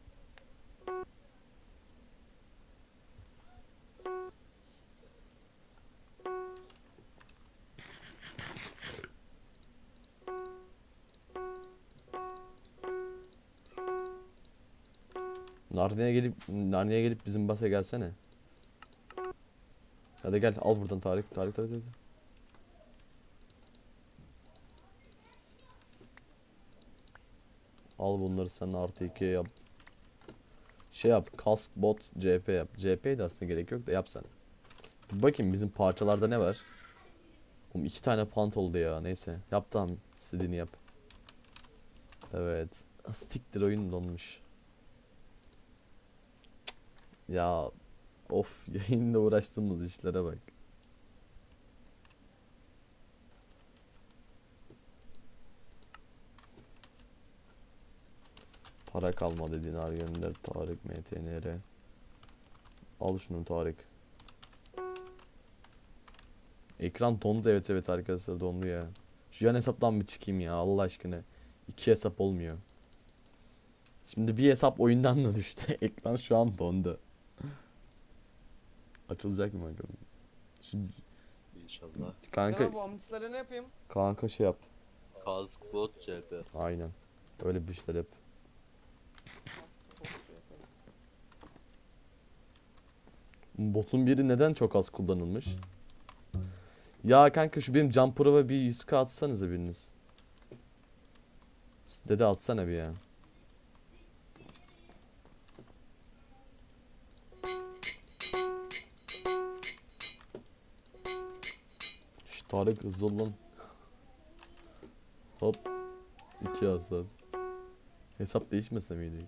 Narnia'ya gelip Narnia'ya gelip bizim basa gelsene. Hadi gel, al buradan Tarık. Tarık Tarık Tarık. Al bunları, sen artı iki yap. Şey yap, kask bot C P yap. C P'ye de aslında gerek yok da yap sen. Bir bakayım bizim parçalarda ne var. Oğlum iki tane pant oldu ya, neyse. Yap tamam, istediğini yap. Evet. Siktir, oyun donmuş. Ya of, yayında uğraştığımız işlere bak. Para kalmadı, dinar gönder Tarık M T N R. Al şunu Tarık. Ekran dondu, evet evet arkadaşlar, dondu ya. Şu yan hesaptan bir çıkayım ya Allah aşkına. İki hesap olmuyor. Şimdi bir hesap oyundan da düştü. Ekran şu an dondu. Açılacak mı bakalım. Şu İnşallah. kanka Kanka bu amitçilere ne yapayım? kanka şey yap. Kask bot C P. Aynen. Öyle bir işler yap. Botun biri neden çok az kullanılmış? Ya kanka şu benim Can Pro'ya bir yüz K atsanıza biriniz. Dede atsana bir ya. Şş, Tarık hızlı ol lan. Hop. İki hasar. Hesap değişmese miydi?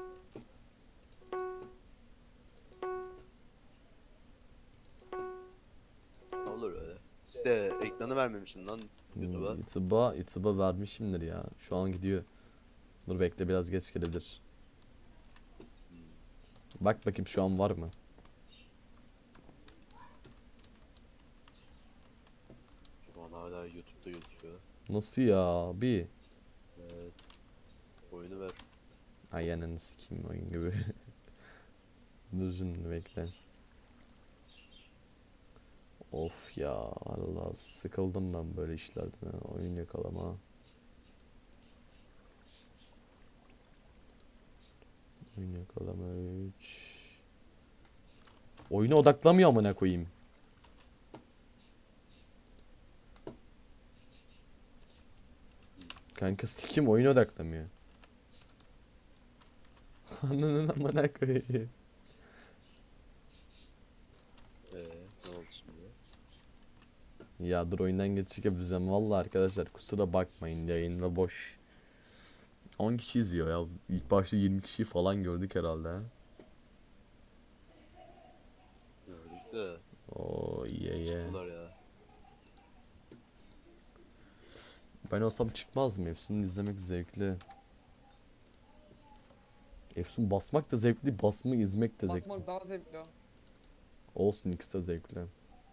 Olur öyle. İşte ekranı vermemişsin lan YouTube'a. Hmm, YouTube'a YouTube'a vermişimdir ya. Şu an gidiyor. Dur bekle, biraz geç gelebilir. Bak bakayım şu an var mı? Şu an hala YouTube'da gözüküyor. Nasıl ya bir? Evet. Oyunu ver. Ay ananı sikeyim oyun gibi. Dur şimdi bekle. Of ya Allah, sıkıldım ben böyle işlerden ha. Oyun yakalama. Oyun yakalama üç. Oyuna odaklamıyor amına koyayım. Kanka sikim oyuna odaklamıyor. Ananın amına koyayım. Ee, ne oldu şimdi? Ya dur, oyundan geçecek yapacağım. Vallahi arkadaşlar kusura bakmayın, yayında boş. on kişi izliyor ya. İlk başta yirmi kişi falan gördük herhalde. Ha? Gördük de. Oo iyi iyi. Çıktılar ya. Ben olsam çıkmaz mı? Efsun'u izlemek zevkli. Efsun basmak da zevkli, basmayı izlemek de zevkli. Basmak daha zevkli o. Olsun, ikisi de zevkli.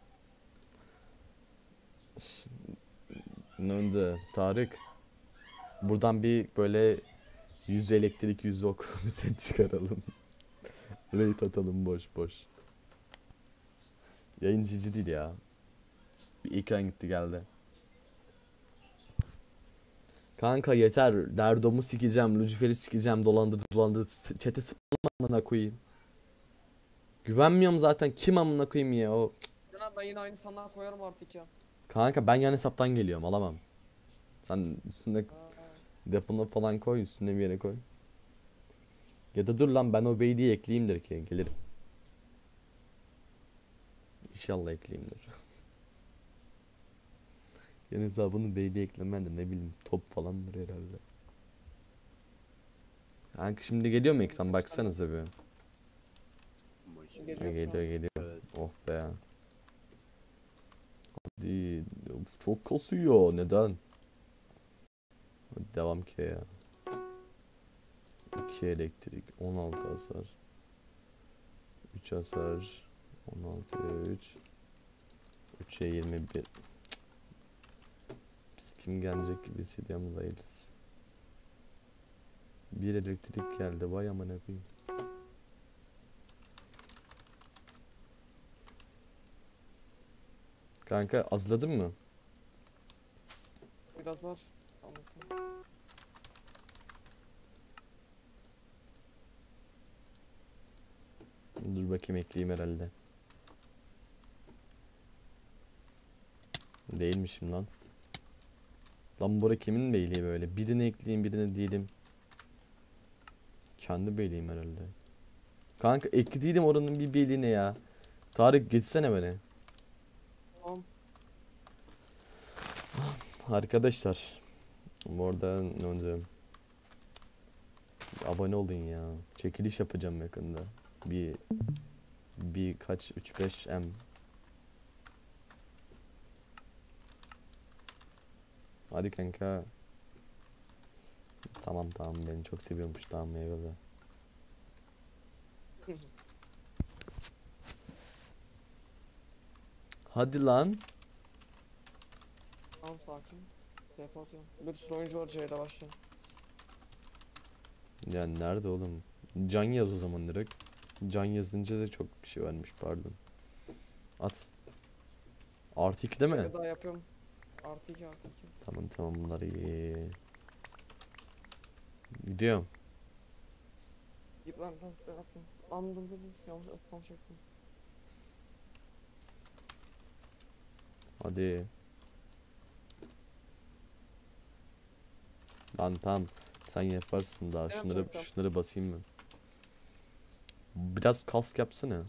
Ş- Ne önce Tarık. Buradan bir böyle yüz elektrik yüz ok bir set çıkaralım. Raid atalım boş boş. Yayın cici değil ya. Bir ekran gitti geldi. Kanka yeter. Derdom'u sikeceğim. Lucifer'i sikeceğim. Dolandırdı dolandırdı. S- Çete sıpalım amına koyayım. Güvenmiyorum zaten. Kim amına koyayım ya o. Caner ben yine aynı sandığa koyarım artık ya. Kanka ben yan hesaptan geliyorum. Alamam. Sen üstüne Ha, depona falan koy. Üstüne bir yere koy. Ya da dur lan, ben o Beyliği ekleyeyimdir ki. Gelirim. İnşallah ekleyeyimdir. Yan hesabını Beyliğe eklemendir. Ne bileyim. Top falandır herhalde. Kanka şimdi geliyor mu ekran? Baksanıza bir. Bakayım. Geliyor. Ha, geliyor geliyor. Evet. Oh be. Hadi. Çok kasıyor. Neden? Hadi devam ki ya. iki elektrik. on altı hasar. üç hasar. on altıya üç. üçe yirmi bir. Biz kim gelecek gibi hissediyorum, değiliz. Bir elektrik geldi. Vay amına koyayım. Kanka azladın mı? biraz var. Anlatamam. Dur bakayım, ekleyeyim herhalde. Değilmişim lan. Lan bura kimin beyliği böyle? Birini ekleyeyim, birini değilim. Kendi beyliğim herhalde. Kanka ekli değilim oranın bir beyliğine ya. Tarık geçsene beni. Tamam. Arkadaşlar. Orada önce abone olun ya. Çekiliş yapacağım yakında. Bir birkaç üç beş M. Hadi kanka. Tamam tamam beni çok seviyormuş tamam eyvallah. Hadi lan. Tamam sakin. T F atıyorum. Bir sürü oyuncu var C'de başlayın. Ya nerede oğlum? Can yaz o zaman direkt. Can yazınca da çok kişi vermiş pardon. At. Artı iki değil mi? Bir daha yapıyorum. Artı iki artı iki. Tamam tamam bunlar iyi. Gidiyorum. Git lan lan ben atmıyorum. Lan dur dur dur. Yanlış atmam çektim. Hadi. Lan tamam. Sen yaparsın daha. Evet, Şunları yapacağım. şunları basayım mı? Biraz kask yapsana.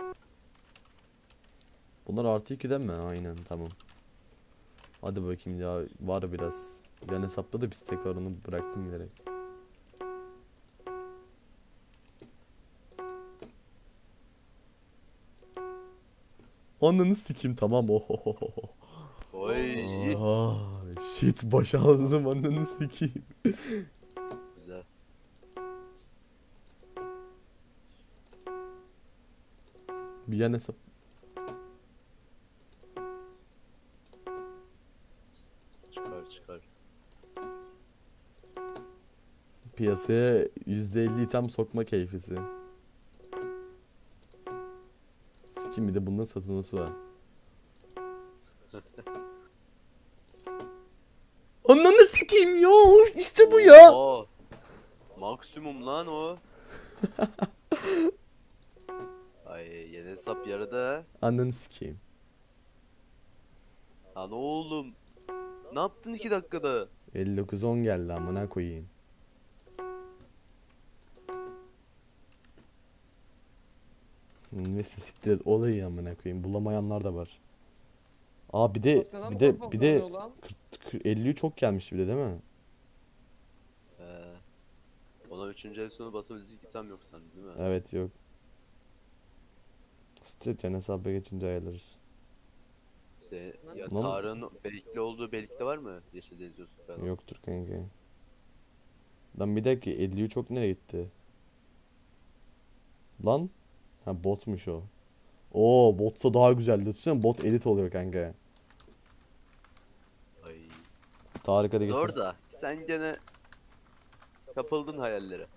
Bunlar artı ikiden mi? Aynen tamam. Hadi bakayım ya var biraz. Yan hesapta da bir stack var onu bıraktım bilerek. Ananı sikeyim tamam ohohoho. Oy. Ah, shit başardım ananı sikeyim. Güzel. Bir yan hesap. Çıkar çıkar. Piyasaya yüzde elli item sokma keyfisi. Sikim bir de bunların satılması var. Ananı sikeyim ya işte bu ya. Oo. Maksimum lan o. Ay yeni hesap yarıda ha. Ananı sikeyim. Lan oğlum. Ne yaptın iki dakikada? elli dokuz on geldi amına koyayım. Neyse siktir et olayı amına koyayım. Bulamayanlar da var. Aa bir de Aslında bir bu de kadar bir fazla de oluyor lan. elli üç çok gelmiş bir de değil mi? Ee, ona üçüncü el sonu basabilecek item yok sende değil mi? Evet yok. Street yani hesaba geçince ayarlarız. Şey, ya Lan- Tarık'ın Belikli olduğu Belik'te var mı? Yeşil yazıyorsun falan. Yoktur kanka. Lan bir dakika elli üç çok nereye gitti? Lan? Ha botmuş o. Oo botsa daha güzel. Düşünsene bot edit oluyor kanka. Ay. Tarık hadi getir. Zor da sen gene kapıldın hayallere.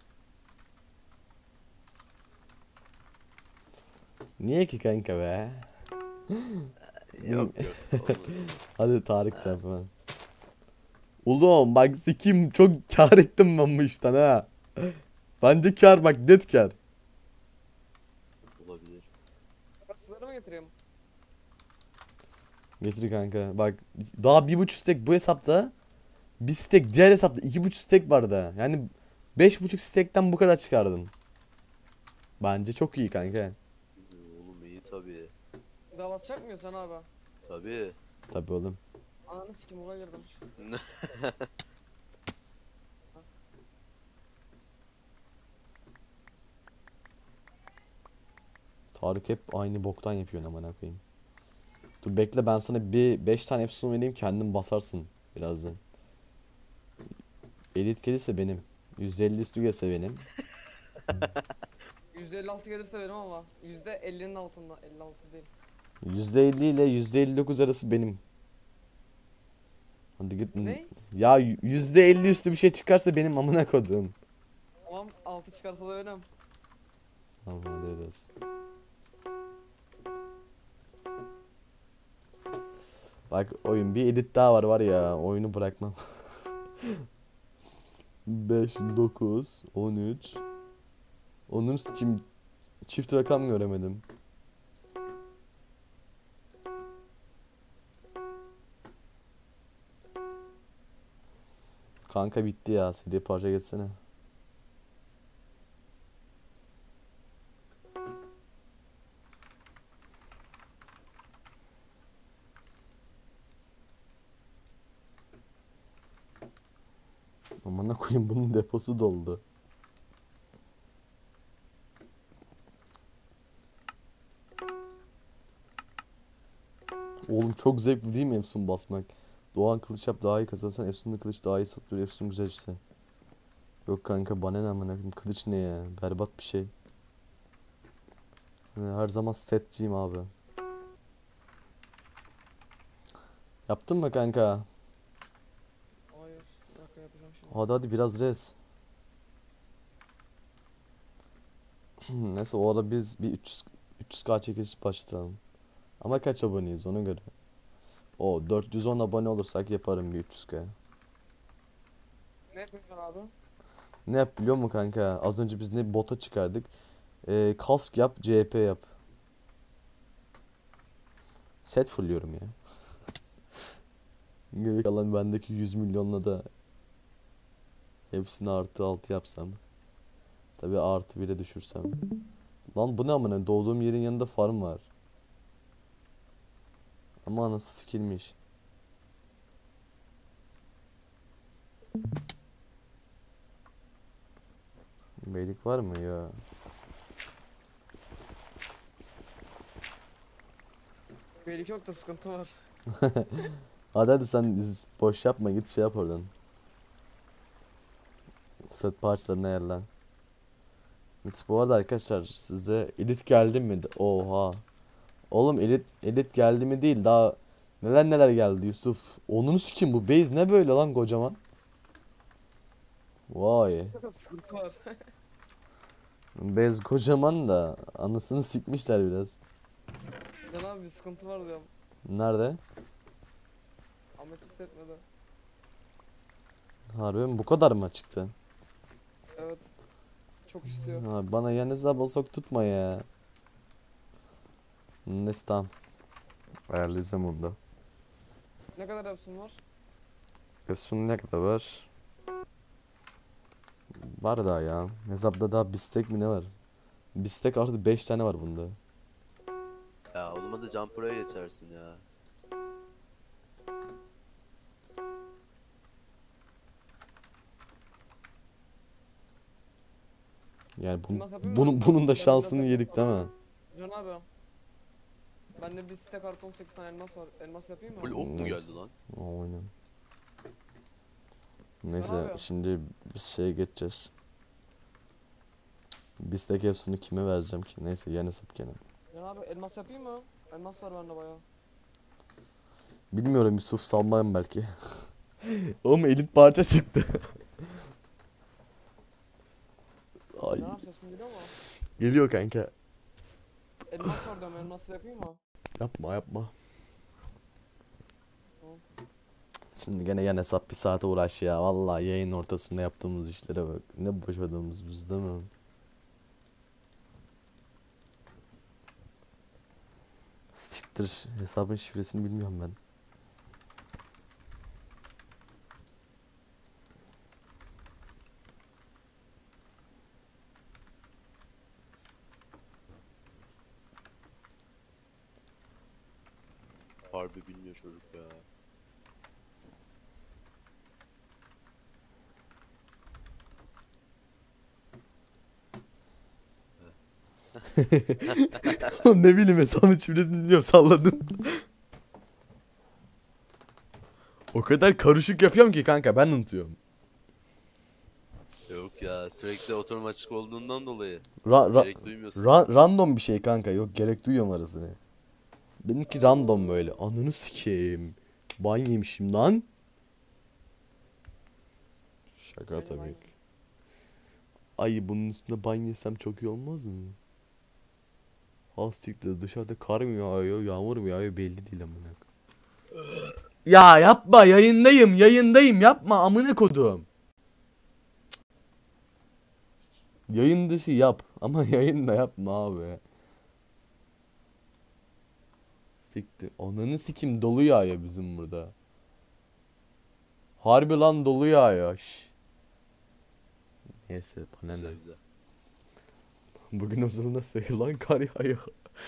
Niye ki kanka be? Yok yok. olmadı. Hadi Tarık tarafına. Oğlum bak sikim çok kar ettim ben bu işten ha. Bence kar bak net kar. Olabilir. Kasıları mı getireyim? Getir kanka bak daha bir buçuk stack bu hesapta. Bir stack diğer hesapta iki buçuk stack vardı. Yani beş buçuk stack'ten bu kadar çıkardın. Bence çok iyi kanka. Oğlum iyi tabii. Daha basacak mıyız sen abi? Tabii. Tabii oğlum. Ananı sikim olay girdim. Tarık hep aynı boktan yapıyor amına koyayım. Dur bekle ben sana bir beş tane efsun vereyim kendin basarsın birazdan. Elit gelirse benim. yüz elli üstü gelse benim. yüzde elli altı gelirse benim ama yüzde ellinin altında. elli altı değil. yüzde elli ile yüzde elli dokuz arası benim. Hadi git. Ne? Ya yüzde elli üstü bir şey çıkarsa benim amına kodum. Tamam altı çıkarsa da benim. Tamam hadi öyle olsun. Bak oyun bir edit daha var var ya oyunu bırakmam. beş, dokuz, on üç. Onun kim çift rakam göremedim. Kanka bitti ya seri parça geçsene. Amına koyayım bunun deposu doldu. Oğlum çok zevkli değil mi Efsun basmak? Doğan kılıç yap daha iyi kazanırsan Efsun'da kılıç daha iyi satıyor. Efsun güzel işte. Yok kanka bana ne amına koyayım, kılıç ne ya? Berbat bir şey. Ee, Her zaman setciyim abi. Yaptın mı kanka? Hayır. Bir dakika yapacağım şimdi. Hadi hadi biraz res. Neyse o ara biz bir üç yüz üç yüz K çekiliş başlatalım. Ama kaç aboneyiz ona göre. O dört yüz on abone olursak yaparım bir üç yüz K. Ne yapacaksın abi? Ne yap biliyor musun kanka? Az önce biz ne bota çıkardık. Ee, kask yap, C P yap. Set fulluyorum ya. Geri kalan bendeki yüz milyonla da hepsini artı altı yapsam. Tabii artı bire düşürsem. Lan bu ne amına? Doğduğum yerin yanında farm var. Ama anası sikilmiş. Beylik var mı ya? Belki yok da sıkıntı var. Hadi hadi sen iz- boş yapma, git şey yap oradan. Set parçalarını ayarlan. Evet, bu arada arkadaşlar sizde edit geldi mi? Oha. Oğlum edit edit geldi mi değil, daha neler neler geldi Yusuf. Onun kim bu base ne böyle lan kocaman? Vay. Sıkıntı var. Base kocaman da anasını sikmişler biraz. Can abi bir sıkıntı var diyorum. Nerede? Ahmet hissetmedi. Harbi mi? Bu kadar mı çıktı? Evet. Çok istiyor. Ha, bana yanınıza basok tutma ya. Neyse tamam. Ayarlayacağım onu da. Ne kadar yapsın var? Efsun ne kadar var? Var daha ya. Hesapta daha bistek mi ne var? Bistek artı beş tane var bunda. Ya olmadı Jumper'a geçersin ya. Yani bu, Elmas yapayım mı? bunun bunun da Ben şansını biraz yedik değil mi? Can abi. Bende bir stek artı on sekiz tane elmas var. Elmas yapayım mı? Full ok mu geldi lan? Aynen. Neyse yapıyor? şimdi bir şeye geçeceğiz. Bistek Efsun'u kime vereceğim ki? Neyse yan hesap gene. Can abi elmas yapayım mı? Elmas var bende bayağı. Bilmiyorum, Yusuf salmayım belki. Oğlum elit parça çıktı. Ay, Can abi sesim geliyor mu? geliyor kanka. Elmas var diyorum, elmasla yapayım mı? Yapma yapma. Tamam. Şimdi gene yan hesap bir saate uğraş ya. Vallahi yayın ortasında yaptığımız işlere bak. Ne boş adamız biz değil mi? Siktir, hesabın şifresini bilmiyorum ben. Harbi bilmiyor çocuk ya. Ne bileyim, hesabın şifresini bilmiyorum, salladım. O kadar karışık yapıyorum ki kanka, ben unutuyorum. Yok ya sürekli oturum açık olduğundan dolayı. Ra ra Gerek duymuyorsun. ra random bir şey kanka, yok gerek duyuyorum arasını. Benimki random böyle. Ananı sikeyim. Ban yemişim lan. Şaka Benim tabii aynı. ki. Ay bunun üstüne ban yesem çok iyi olmaz mı? Hastiktir, dışarıda kar mı yağıyor, yağmur mu yağıyor belli değil amına. Ya yapma, yayındayım yayındayım, yapma amına kodum. Yayın dışı yap ama yayında yapma abi. Siktir. Ananı sikim, dolu yağıyor bizim burada. Harbi lan, dolu yağıyor. Şş. Neyse bana ne. Güzel güzel. Bugün o zaman nasıl lan, kar yağıyor.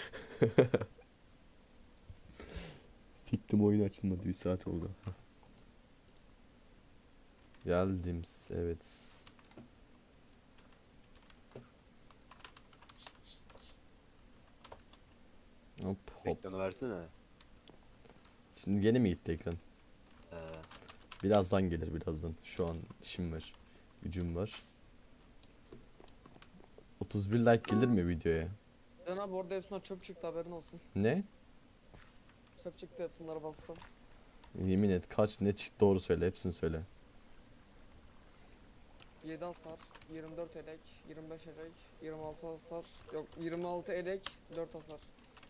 Siktim, oyun açılmadı, bir saat oldu. Geldim, evet. Hop hop. Ekranı versene. Şimdi gene mi gitti ekran? Ee, Birazdan gelir, birazdan. Şu an işim var. Gücüm var. otuz bir like gelir mi videoya? Can abi orada hepsinden çöp çıktı haberin olsun. Ne? Çöp çıktı hepsinden bastım. Yemin et kaç ne çık doğru söyle hepsini söyle. yedi hasar, yirmi dört elek, yirmi beş elek, yirmi altı hasar, yok yirmi altı elek, dört hasar.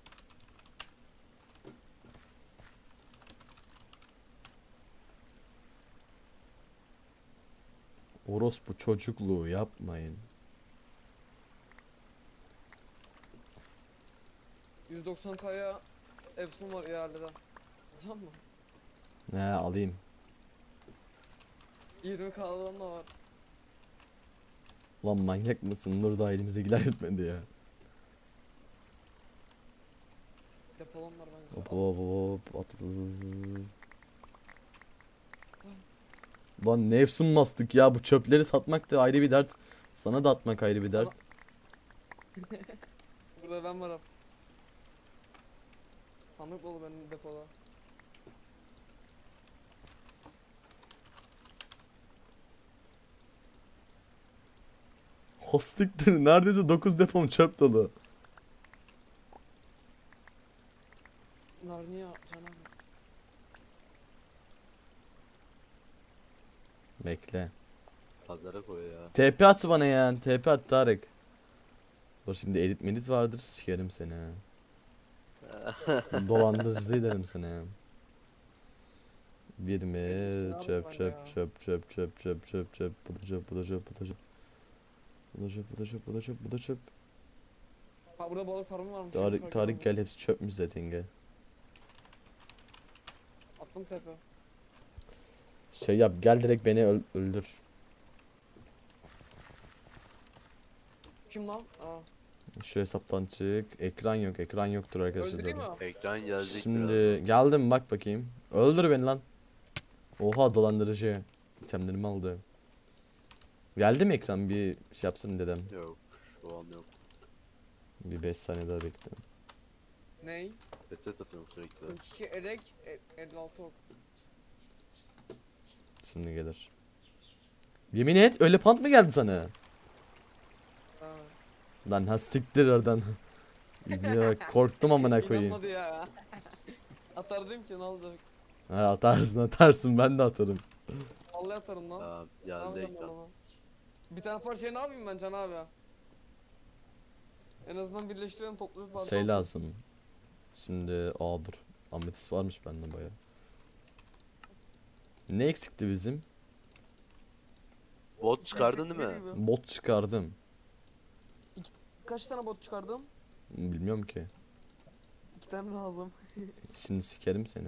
Orospu çocukluğu yapmayın. yüz doksan K'ya Efsun var ileride. Alacak mı? Ne alayım. yirmi K'dan da var. Lan manyak mısın? Nur da elimize gider etmedi ya. Depolon var bence. Hop hop hop. At, at, at, at. Lan ne efsun bastık ya, bu çöpleri satmak da ayrı bir dert. Sana da atmak ayrı bir dert. Burada ben varım. Sandık dolu benim depoda. Hostiktir, neredeyse dokuz depom çöp dolu. Narnia canım. Bekle. Pazara koy ya. T P at bana ya. T P at Tarık. Dur şimdi edit medit vardır, sikerim seni ha. Dolandırıcı derim seni ha. Bir mi? Editini Çöp aldım ben çöp ya. çöp çöp çöp çöp çöp çöp. Bu da çöp, bu da çöp, bu da çöp. Bu da çöp, bu da çöp, bu da çöp, bu da çöp. Bak burada balık farmı varmış. Tarık, Fark Tarık etmedim. gel, hepsi çöpmüş zaten gel. Attım tepe. Şey yap, gel direkt beni öl- öldür. Kim lan? Aa. Şu hesaptan çık. Ekran yok, ekran yoktur arkadaşlar. Öldüreyim mi? Ekran gelecek Şimdi geldim, bak bakayım. Öldür beni lan. Oha, dolandırıcı. İtemlerimi aldı. Geldi mi ekran, bir şey yapsın dedim. biraz. Yok. Şu an yok. Bir beş saniye daha bekle. Ney? Reset atıyorum sürekli. kırk iki elek, e- elli altı ok. Şimdi gelir. Yemin et, öyle pant mı geldi sana? Ha. Lan ha siktir oradan. Ya korktum amına koyayım. İnanmadı ya. Atardım ki ne olacak? Ha, atarsın atarsın, ben de atarım. Vallahi atarım lan. Tamam Ne geldi yapacağım ekran. ben ona? Bir tane parçayı ne yapayım ben Can abi? En azından birleştirelim toplayıp parça Şey olsun. lazım. Şimdi aa dur. Ametis varmış bende baya. Ne eksikti bizim? Bot çıkardın değil Eksik mi? gibi. Bot çıkardım. Kaç tane bot çıkardım? Bilmiyorum ki. İki tane lazım. Şimdi sikerim seni.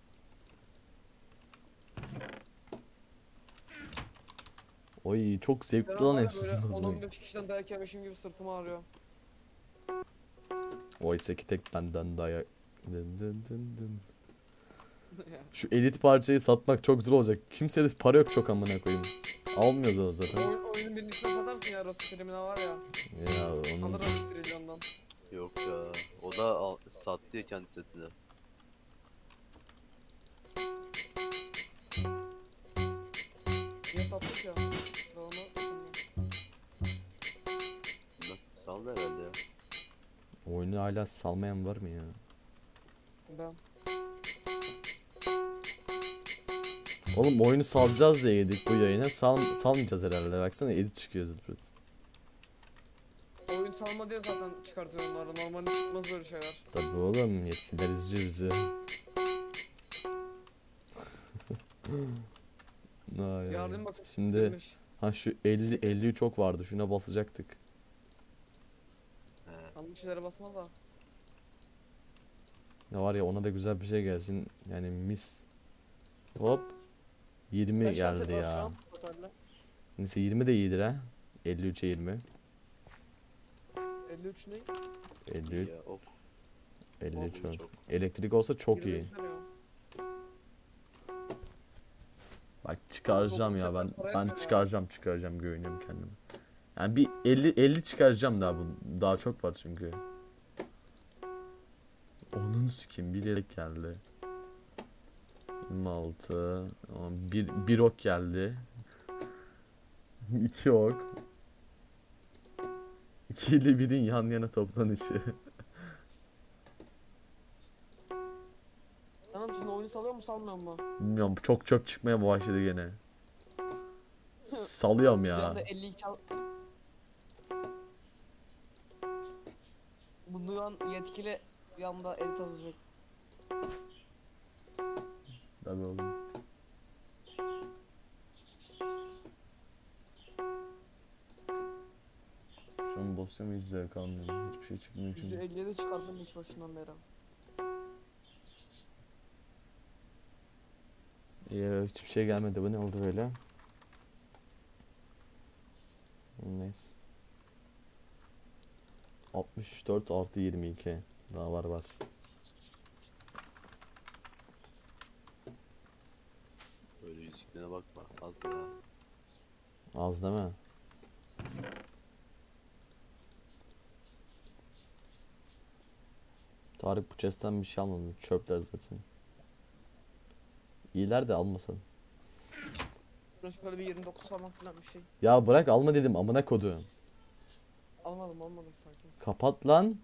Oy çok zevkli lan Böyle hepsini on yazmak. on beş kişiden dayak yemişim gibi sırtım ağrıyor. Oysa ki tek benden dayak. Dın dın dın dın. Şu elit parçayı satmak çok zor olacak. Kimsede para yok çok amına koyayım. Almıyoruz o zaten. Oyun, oyunun birincisine satarsın ya Rossi filmine var ya. Ya onun Alırım trilyondan. Yok ya. O da al, sattı ya kendi setini. Niye sattık ya? Kralına Bilmem. Saldı herhalde ya. oyunu hala salmayan var mı ya? ben. Oğlum oyunu salacağız diye yedik bu yayına. Sal salmayacağız herhalde. Baksana edit çıkıyor zıpırt. Oyun salma diye zaten çıkartıyorum onları. Normalde çıkmaz böyle şeyler. Tabii oğlum, yetkililer izliyor bizi. Ay, ay. Yardım bak. Şimdi Girmiş. ha şu elli elli üç ok vardı. Şuna basacaktık. He. Yanlış şeylere basma da. Ne var ya, ona da güzel bir şey gelsin. Yani mis. Hop. yirmi Kaç tane geldi set var şu ya. an totalde? Neyse yirmi de iyidir ha. elli üçe yirmi. elli üç ne? elli üç, Ya, ok. elli üç ok, ok. çok. Elektrik olsa çok yirmi iyi. üç ne ya? Bak çıkaracağım ya ben. Paraya Ben koy ya. çıkaracağım çıkaracağım, güveniyorum kendime. Yani bir elli elli çıkaracağım daha, bu daha çok var çünkü. Onun sikim bir yelek geldi. yirmi altı. Tamam, bir bir ok geldi. iki ok. iki ile birin yan yana toplanışı. Canım şimdi oyunu salıyor mu salmıyor mu? Bilmiyorum, çok çöp çıkmaya başladı gene. Salıyorum Bir ya. anda elli iki al... Bu duyan yetkili bir anda elit alacak. Tabii oğlum. Şu an boss'um hiç zevk almıyorum. Hiçbir şey çıkmıyor yüzde çünkü. elliye de çıkardım hiç başından beri. Ya, hiçbir şey gelmedi. Bu ne oldu böyle? Neyse. altmış dört artı yirmi iki. Daha var var. Böyle yüzüklerine bakma. Az ya. Az değil mi? Tarık bu chest'ten bir şey almadı. Çöpler zaten. İyiler de almasan. Şuna şöyle bir yirmi dokuz falan filan bir şey. Ya bırak, alma dedim amına koduğum. Almadım almadım sanki. Kapat lan.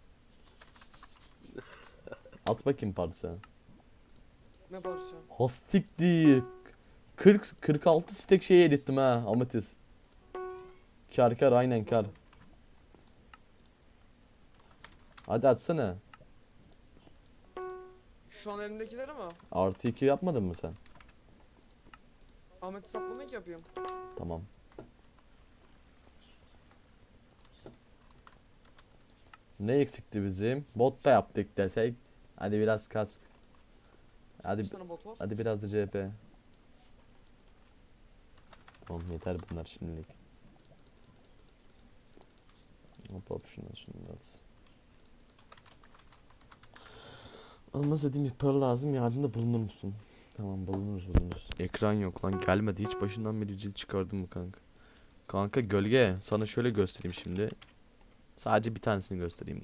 At bakayım parça. Ne barışacağım? Hastik değil. kırk kırk altı stek şey erittim ha Ametis. Kar kar, aynen kar. Hadi atsana. Şu an elimdekileri mi? Artı iki yapmadın mı sen? Ahmet Saplı'nı ilk yapıyorum. Tamam. Ne eksikti bizim? Bot da yaptık desek. Hadi biraz kask. Hadi Kaç tane bot var? hadi biraz da C H P. Tamam, yeter bunlar şimdilik. Hop hop, şunu şunu at. Olmaz dediğim bir para lazım, yardımda bulunur musun? Tamam, bulunuruz bulunuruz. Ekran yok lan, gelmedi hiç, başından beri cilt çıkardım mı kanka? Kanka gölge, sana şöyle göstereyim şimdi. Sadece bir tanesini göstereyim.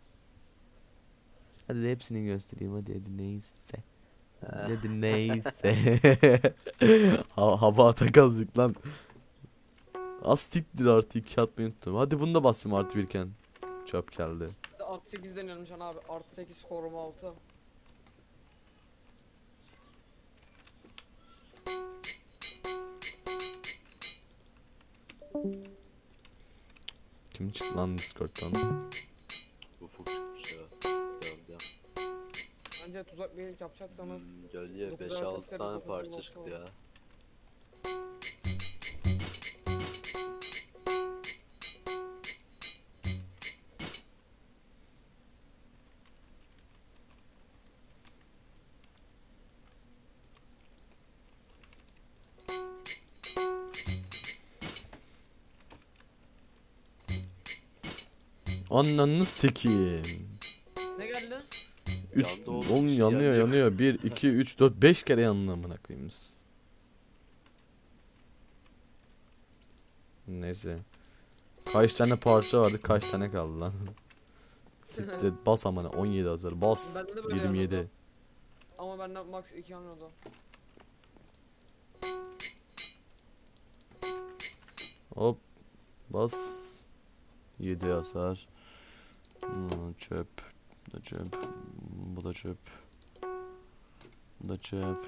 Hadi de hepsini göstereyim, hadi hadi neyse. Hadi, hadi neyse. ha hava atak azıcık lan. Astiktir, artı iki atmayı unuttum. Hadi bunu da basayım artı birken. Çöp geldi. Bir de artı sekiz deniyorum Can abi. Artı sekiz koruma altı. Kim çıktı lan Discord'dan? Ufuk çıkmış ya. Devam devam. Bence tuzak bir ilk yapacaksanız Hmm, gölge dokuz beş artı altı sekiz, tane dokuz parça altı çıktı var. ya. Ananı sikeyim. ne geldi? üç Yandı oğlum, oğlum, bir şey yanıyor yanıyor. yanıyor. bir iki üç dört beş kere yandı amına koyayım. Neyse. Kaç tane parça vardı, kaç tane kaldı lan? Siktir, bas amına, on yedi hazır. Bas. Bende de böyle yirmi yedi. yanıyordu. Ama benden max iki yanıyordu. Hop. Bas. yedi hasar. Hmm, çöp. Bu da çöp. Bu da çöp. Bu da çöp.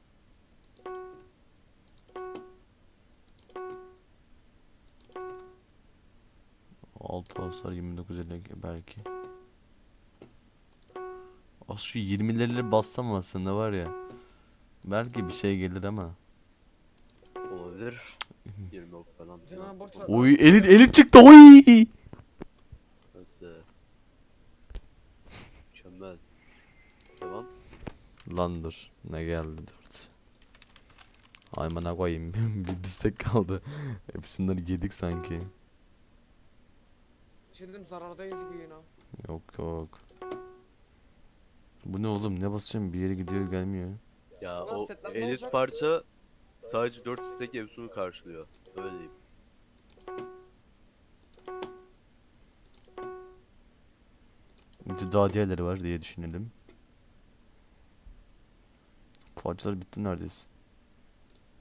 altı hasar, yirmi dokuz elli belki. Az şu yirmileri bassam aslında var ya. Belki bir şey gelir ama. Olabilir. yirmi ok falan. Can abi boş ver. Oy, elit elit çıktı oy. Nasıl? Mükemmel. Devam. Lan dur, ne geldi dört. Aymana koyayım. Bir bistek kaldı. Hepsinden yedik sanki. Şey dedim zarardayız gibi yine. Yok yok. Bu ne oğlum, ne basacağım, bir yere gidiyor gelmiyor. Ya Lan o setler ne elit olacak? parça sadece dört stack evsunu karşılıyor. Öyle diyeyim. Bir daha diğerleri var diye düşünelim. Parçalar bitti neredeyse.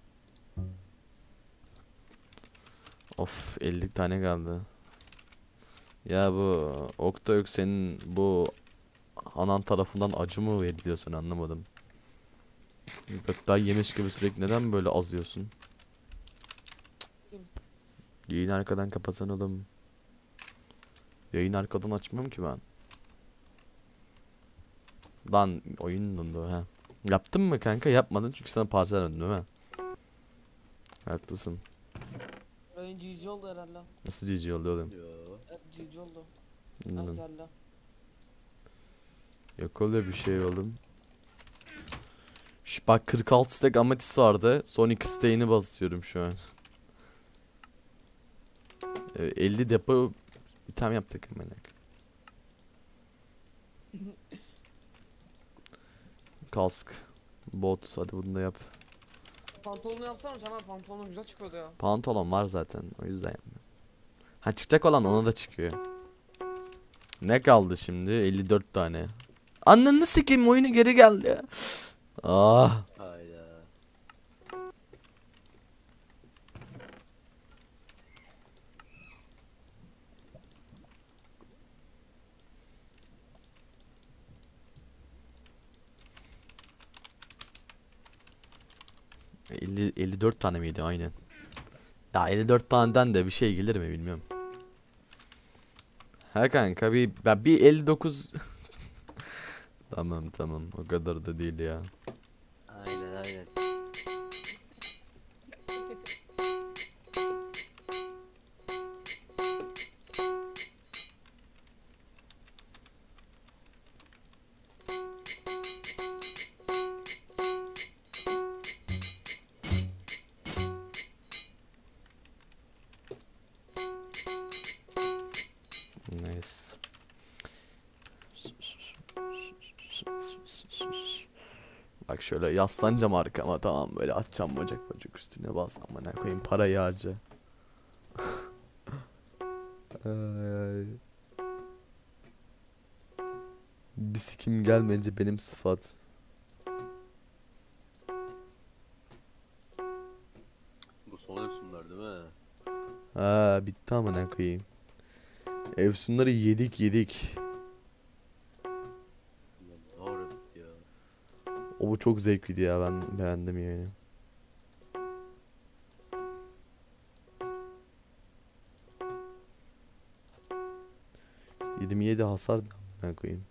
Of, elli tane kaldı. Ya bu Oktay senin bu anan tarafından acı mı veriliyorsun anlamadım. Gıpta yemiş gibi sürekli neden böyle azıyorsun? Kim? Yayın arkadan kapatsan oğlum. Yayın arkadan açmıyorum ki ben. Lan oyun dondu ha. Yaptın mı kanka? Yapmadın çünkü sana parsel vermedim değil mi? Haklısın. Oyun G G oldu herhalde. Nasıl cici oluyor oğlum? Yo. Evet G G oldu. Hmm, Az geldi. Yok oluyor bir şey oğlum. Şş, bak kırk altı stack ametist vardı. Son iki stack'ini basıyorum şu an. Ee, elli depo bir tane yaptık hemen. Kask. Bot hadi bunu da yap. Pantolonu yapsana Caner, pantolonu güzel çıkıyordu ya. Pantolon var zaten o yüzden yapmıyorum. Ha çıkacak olan ona da çıkıyor. Ne kaldı şimdi? elli dört tane. Ananı sikeyim oyunu geri geldi. Ah. Hayda. elli, elli dört tane miydi aynen. Ya elli dört taneden de bir şey gelir mi bilmiyorum. Ha kanka bir ben bir elli dokuz Tamam tamam o kadar da değil ya. Aynen aynen. Nice. Bak şöyle yaslanacağım arkama tamam böyle atacağım bacak bacak üstüne bas amına koyayım parayı harca. Ay, ay. Bir sikim gelmeyince benim sıfat. Bu son Efsunlar değil mi? Ha bitti amına koyayım. Efsunları yedik yedik. Ulan ne aradık ya. O bu çok zevkliydi ya ben beğendim yani. yirmi yedi hasar ne koyayım.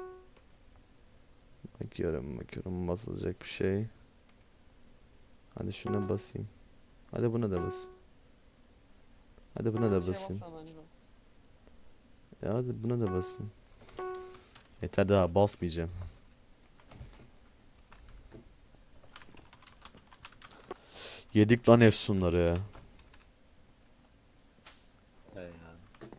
Bakıyorum bakıyorum basılacak bir şey. Hadi şuna basayım. Hadi buna da basayım. Hadi buna da Şey basayım. bassana bence. Ya hadi buna da basayım. Yeter daha basmayacağım. Yedik lan efsunları ya. He ya.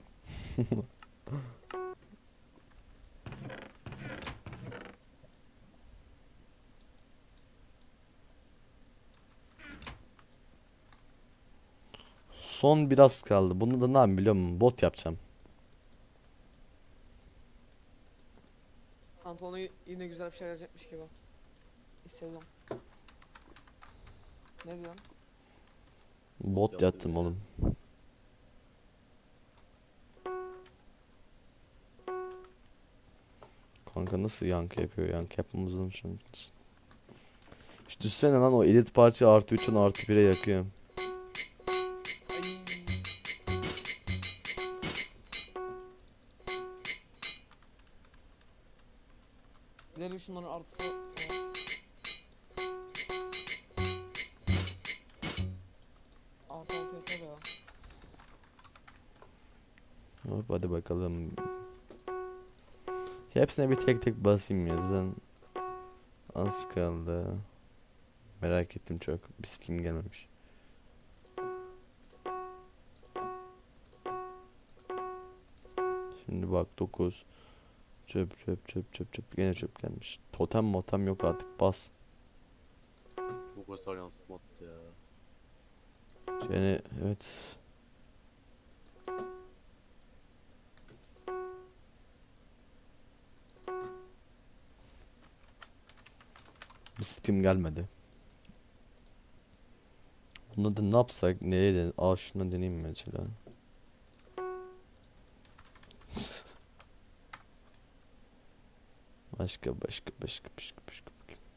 Son biraz kaldı. Bunu da ne yapayım biliyor musun? Bot yapacağım. Pantolonu yine güzel bir şey verecekmiş gibi. Hissediyorum. Ne diyorsun? Bot Yaptım yaptım ya. oğlum. Kanka nasıl yankı yapıyor? Yankı yapmamızın şu an. Hiç düşsene lan o elit parça artı üçün artı bire yakıyorum. Ay. Gidelim şunların artısı. Artı altı yeter ya. Hop hadi bakalım. Hepsine bir tek tek basayım ya zaten az kaldı. Merak ettim çok. Bir sikim gelmemiş. Şimdi bak dokuz. Çöp çöp çöp çöp çöp. Gene çöp gelmiş. Totem motem yok artık bas. Çok hasar yansıtma attı ya. Yani evet. Bir sikim gelmedi. Bunda da ne yapsak? Neye de? Aa şuna deneyeyim mi mesela? Başka başka başka başka başka.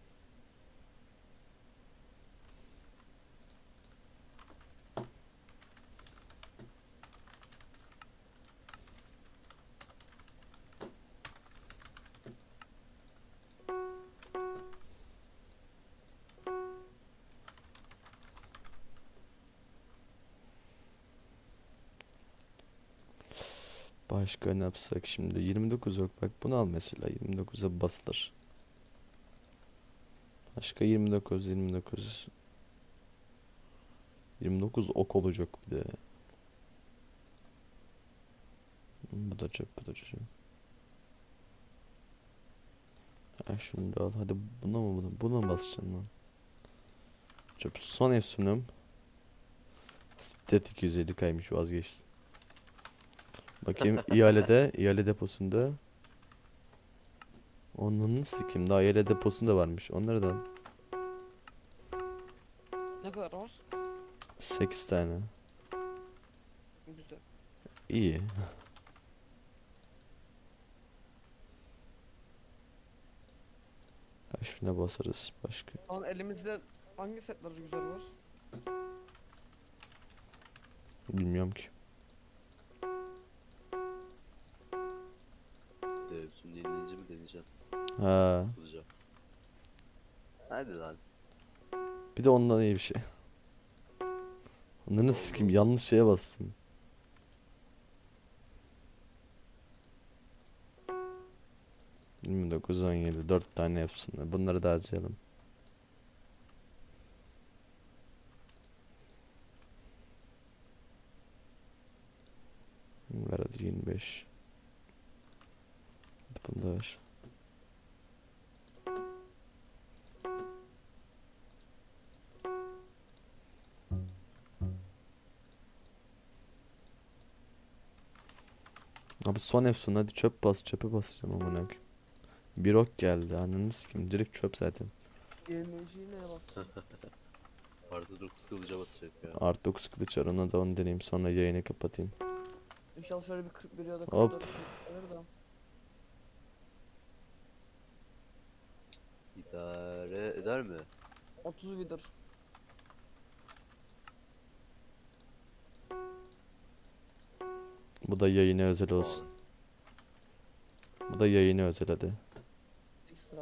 Başka ne yapsak şimdi? yirmi dokuz yok. Bak bunu al mesela. yirmi dokuza basılır. Başka yirmi dokuz, yirmi dokuz. yirmi dokuz ok olacak bir de. Bu da çöp, bu da çöp. Ha şunu da al. Hadi buna mı buna? Buna mı basacağım lan? Çöp. Son efsunum. Stet iki yüz elli kaymış, vazgeçtim. Bakayım ihale ihale deposunda. Onun sikim daha ihale deposunda varmış. Onları da Ne kadar var? sekiz tane. Güzel. İyi. Ha, şuna basarız başka. Şu an elimizde hangi setler güzel var? Bilmiyorum ki. Devsun yenileyici mi deneyeceğim? Ha. Kılıca. Hadi lan. Bir de ondan iyi bir şey. Onları sikim yanlış şeye bastım. yirmi dokuz on yedi dört tane hepsinde. Bunları da harcayalım. Ver hadi yirmi beş. Bunu da ver. Abi son Efsun, hadi çöp bas, çöpe basacağım amına koyayım. Bir ok geldi, ananı sikeyim, direkt çöp zaten. Yemeği neye basacağım? Artı dokuz kılıca batacak ya. Artı dokuz kılıç var, ona da onu deneyeyim, sonra yayını kapatayım. İnşallah şöyle bir kırk bir ya da kırk Hop. dört gelir de. İdare eder mi? otuz vidir. Bu da yayına özel olsun. Bu da yayına özel hadi. Ekstra.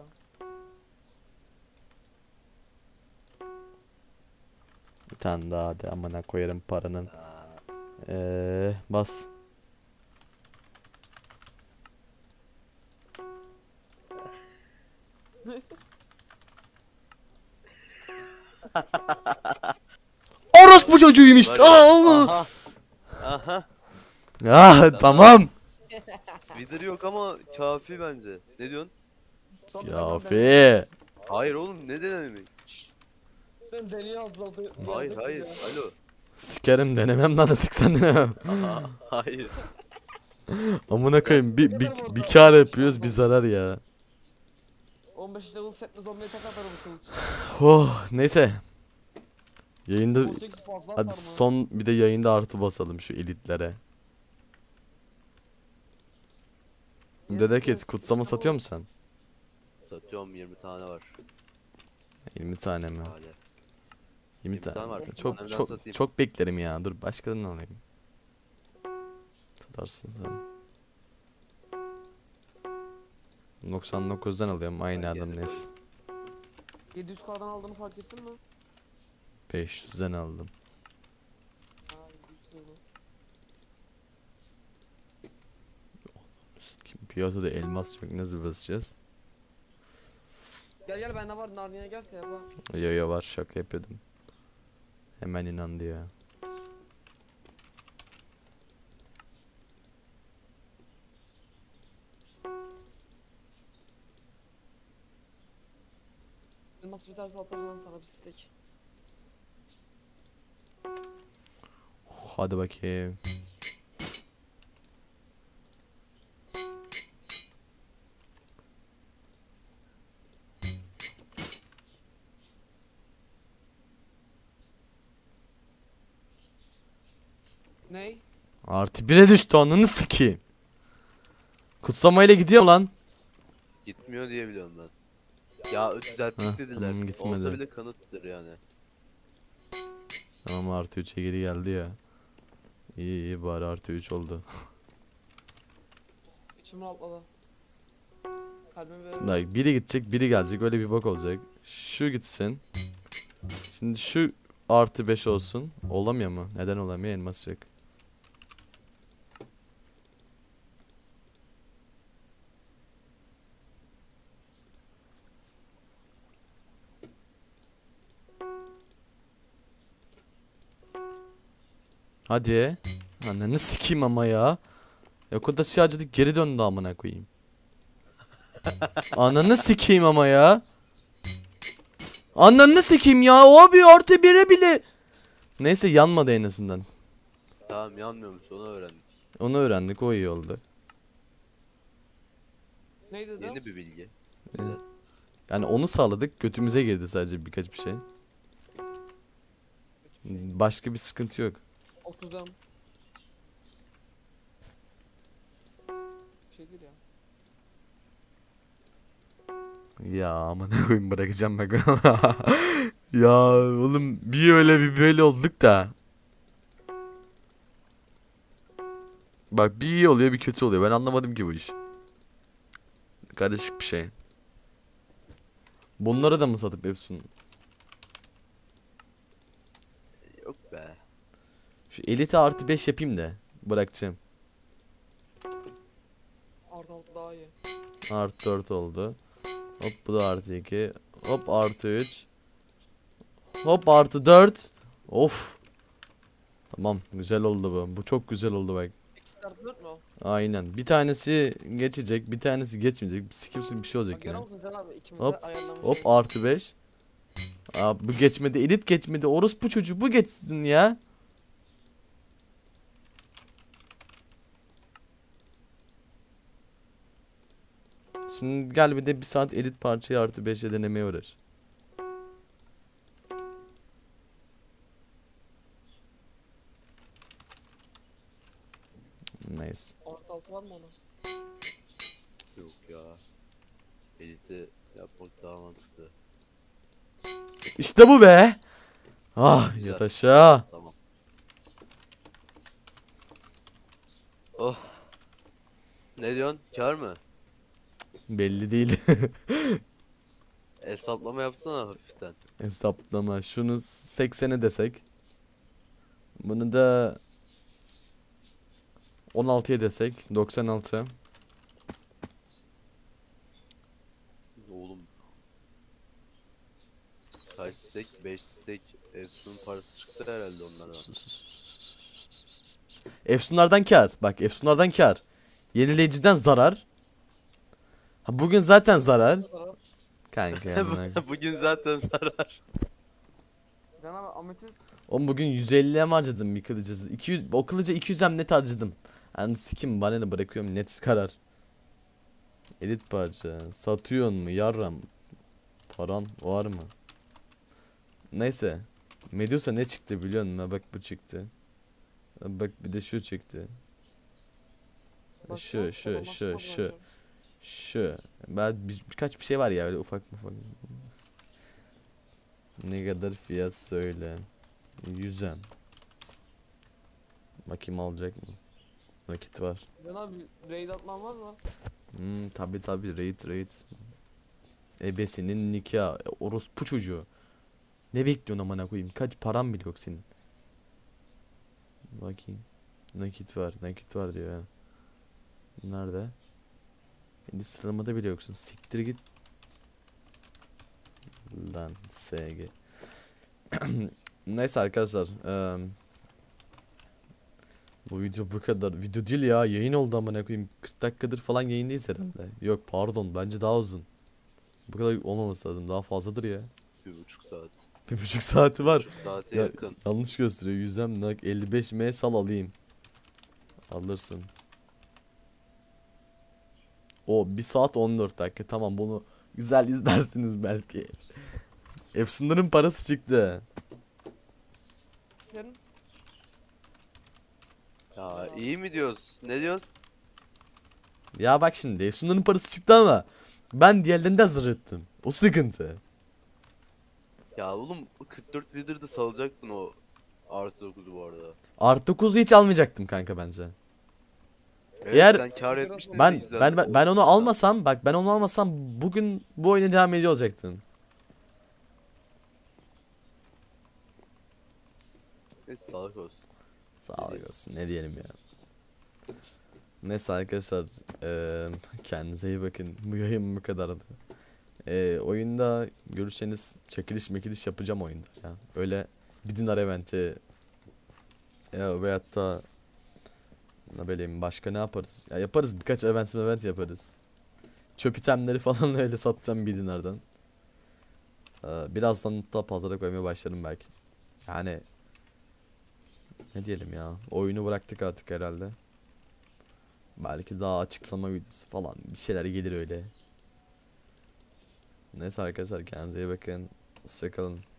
Bir tane daha hadi, amına koyarım paranın. Aa, Eee bas. Orospu çocuğuymuş. var ya. Aa, Allah. Aha. Aha. Ah tamam. Wither yok ama kafi bence. Ne diyorsun? Sonra ben- Kafi. Hayır oğlum, ne denemek? Şşş. Sen deliye atladı. Hayır hayır. Alo. Sikerim, denemem lan, sıksan denemem. Aha, hayır. Amına koyayım, bir, bir, bir kar yapıyoruz, bir zarar ya. on beş level setle zombiye tek atar bu kılıç. Oh neyse. Yayında on sekiz fazla atar mı? hadi son bir de yayında artı basalım şu elitlere. Dedek et, kutsama satıyor musun sen? Satıyorum, yirmi tane var. yirmi tane mi? Hala. yirmi yirmi tane tane. var. Çok Onlardan çok satayım. çok beklerim ya. Dur başkalarından alayım. Tutarsın sen. doksan dokuzdan alıyorum, aynı Ben adam geldim. neyse. yedi yüz K'dan aldığını fark ettin mi? beş yüzden aldım. Ha, yedi yüz level. Kim piyasada elmas yok, nasıl basacağız? Gel gel bende var, Narnia'ya gel de yapalım. Yo yo var, şaka yapıyordum. Hemen inandı ya. Elmas biterse atarım ben sana bir steak. Hadi bakayım. Ney? Artı bire düştü, ananı sikeyim. Kutsamayla gidiyor lan. Gitmiyor diye biliyorum ben. Ya düzelttik Heh, dediler. tamam, gitmedi. Olsa bile kanıttır yani. Tamam, artı üçe geri geldi ya. İyi iyi, bari artı üç oldu. İçim rahatladı. Kalbim böyle. Bak, biri gidecek, biri gelecek, öyle bir bak olacak. Şu gitsin. Şimdi şu artı beş olsun. Olamıyor mu? Neden olamıyor? Elmas yok. Hadi. Ananı sikeyim ama ya. Yok, o da şey harcadık, geri döndü amına koyayım. Ananı sikeyim ama ya. Ananı sikeyim ya. Abi artı bire bile. Neyse, yanmadı en azından. Tamam, yanmıyormuş, onu öğrendik. Onu öğrendik, o iyi oldu. Neydi dedim? Yeni bir bilgi. Yani onu sağladık, götümüze girdi sadece birkaç bir şey. Hiçbir şey. Başka bir sıkıntı yok. Otuzdan. Bir şey değil ya. Ya aman ne koyayım, bırakacağım bak. Ya oğlum, bir öyle bir böyle olduk da. Bak, bir iyi oluyor bir kötü oluyor. Ben anlamadım ki bu iş. Karışık bir şey. Bunları da mı satıp hepsini? Yok be. Şu elite artı beş yapayım da bırakacağım. Artı altı daha iyi. Artı dört oldu. Hop, bu da artı iki. Hop, artı üç. Hop, artı dört. Of. Tamam, güzel oldu bu. Bu çok güzel oldu bak. Eksi artı dört mü o? Aynen. Bir tanesi geçecek, bir tanesi geçmeyecek. Bir sikimsiz bir şey Bak olacak görüyor yani. musun Can abi? İkimiz Hop, de ayarlamışız. Hop, artı beş. Aa, bu geçmedi. Elit geçmedi. Orospu çocuğu, bu geçsin ya. Şimdi gel bir de bir saat elit parçayı artı beşe denemeye uğraş. Nice. Artı altı var mı onun? Yok ya. Elite yapmak daha mantıklı. İşte bu be. Ah, Güzel. yat aşağı. Tamam. Oh. Ne diyorsun? Kar mı? Belli değil. Hesaplama yapsana hafiften. Hesaplama. Şunu seksene desek. Bunu da on altıya desek. doksan altı. Oğlum. Kaç stack? beş stack. Efsun parası çıktı herhalde onlardan. Efsunlardan kar. Bak, Efsunlardan kar. Yenileyiciden zarar. Ha, bugün zaten zarar. Kanka yani. Bugün zaten zarar. Can abi ametist. Oğlum, bugün yüz elli em harcadım bir kılıcı. iki yüz, o kılıca iki yüz em net harcadım. Yani sikim, bana ne, bırakıyorum, net karar. Elit parça. Satıyorsun mu yarram? Paran var mı? Neyse. Medusa ne çıktı biliyor musun? Bak, bu çıktı. Bak, bir de şu çıktı. Bak, Şu bak, şu babama şu sıkmadım şu hocam. şu. Ben bir, birkaç bir şey var ya, öyle ufak ufak. Ne kadar fiyat söyle. yüz em. Bakayım, alacak mı? Nakit var. Can abi raid atman var mı? Hmm, tabi tabi, raid raid. Ebesinin nikah. E, orospu çocuğu. Ne bekliyorsun amına koyayım? Kaç param bile yok senin. Bakayım. Nakit var, nakit var diyor ya. Nerede? Kendi sıralamada bile yoksun. Siktir git. Lan S G. Neyse arkadaşlar. eee, bu video bu kadar. Video değil ya. Yayın oldu amına koyayım. kırk dakikadır falan yayındayız herhalde. Yok pardon, bence daha uzun. Bu kadar olmaması lazım. Daha fazladır ya. Bir buçuk saat. Bir buçuk saati var. Bir buçuk saate Ya, yakın. yanlış gösteriyor. Yüzem nak elli beş M sal alayım. Alırsın. O bir saat on dört dakika. Tamam, bunu güzel izlersiniz belki. Efsunların parası çıktı. Senin? Ya iyi mi diyoruz? Ne diyoruz? Ya bak şimdi, Efsunların parası çıktı ama Ben diğerlerinde zırhıttım. O sıkıntı. Ya oğlum kırk dört Wither'da salacaktın o artı dokuzu bu arada. Artı dokuzu hiç almayacaktım kanka bence. Evet, Eğer- sen kar etmiştin de Ben güzel ben ben, oldu. ben onu almasam bak ben onu almasam bugün bu oyuna devam ediyor olacaktım. Neyse sağlık olsun. Sağlık olsun ne diyelim ya. Neyse arkadaşlar eee kendinize iyi bakın. Bu yayın bu kadardı. Eee oyunda görürseniz çekiliş mekiliş yapacağım oyunda ya. Öyle bir dinar eventi ya veyahut da ne bileyim başka ne yaparız? Ya yaparız birkaç event event yaparız. Çöp itemleri falan öyle satacağım bir dinardan. Ee, birazdan da pazara koymaya başlarım belki. Yani ne diyelim ya oyunu bıraktık artık herhalde. Belki daha açıklama videosu falan bir şeyler gelir öyle. Neyse arkadaşlar kendinize iyi bakın. Hoşçakalın.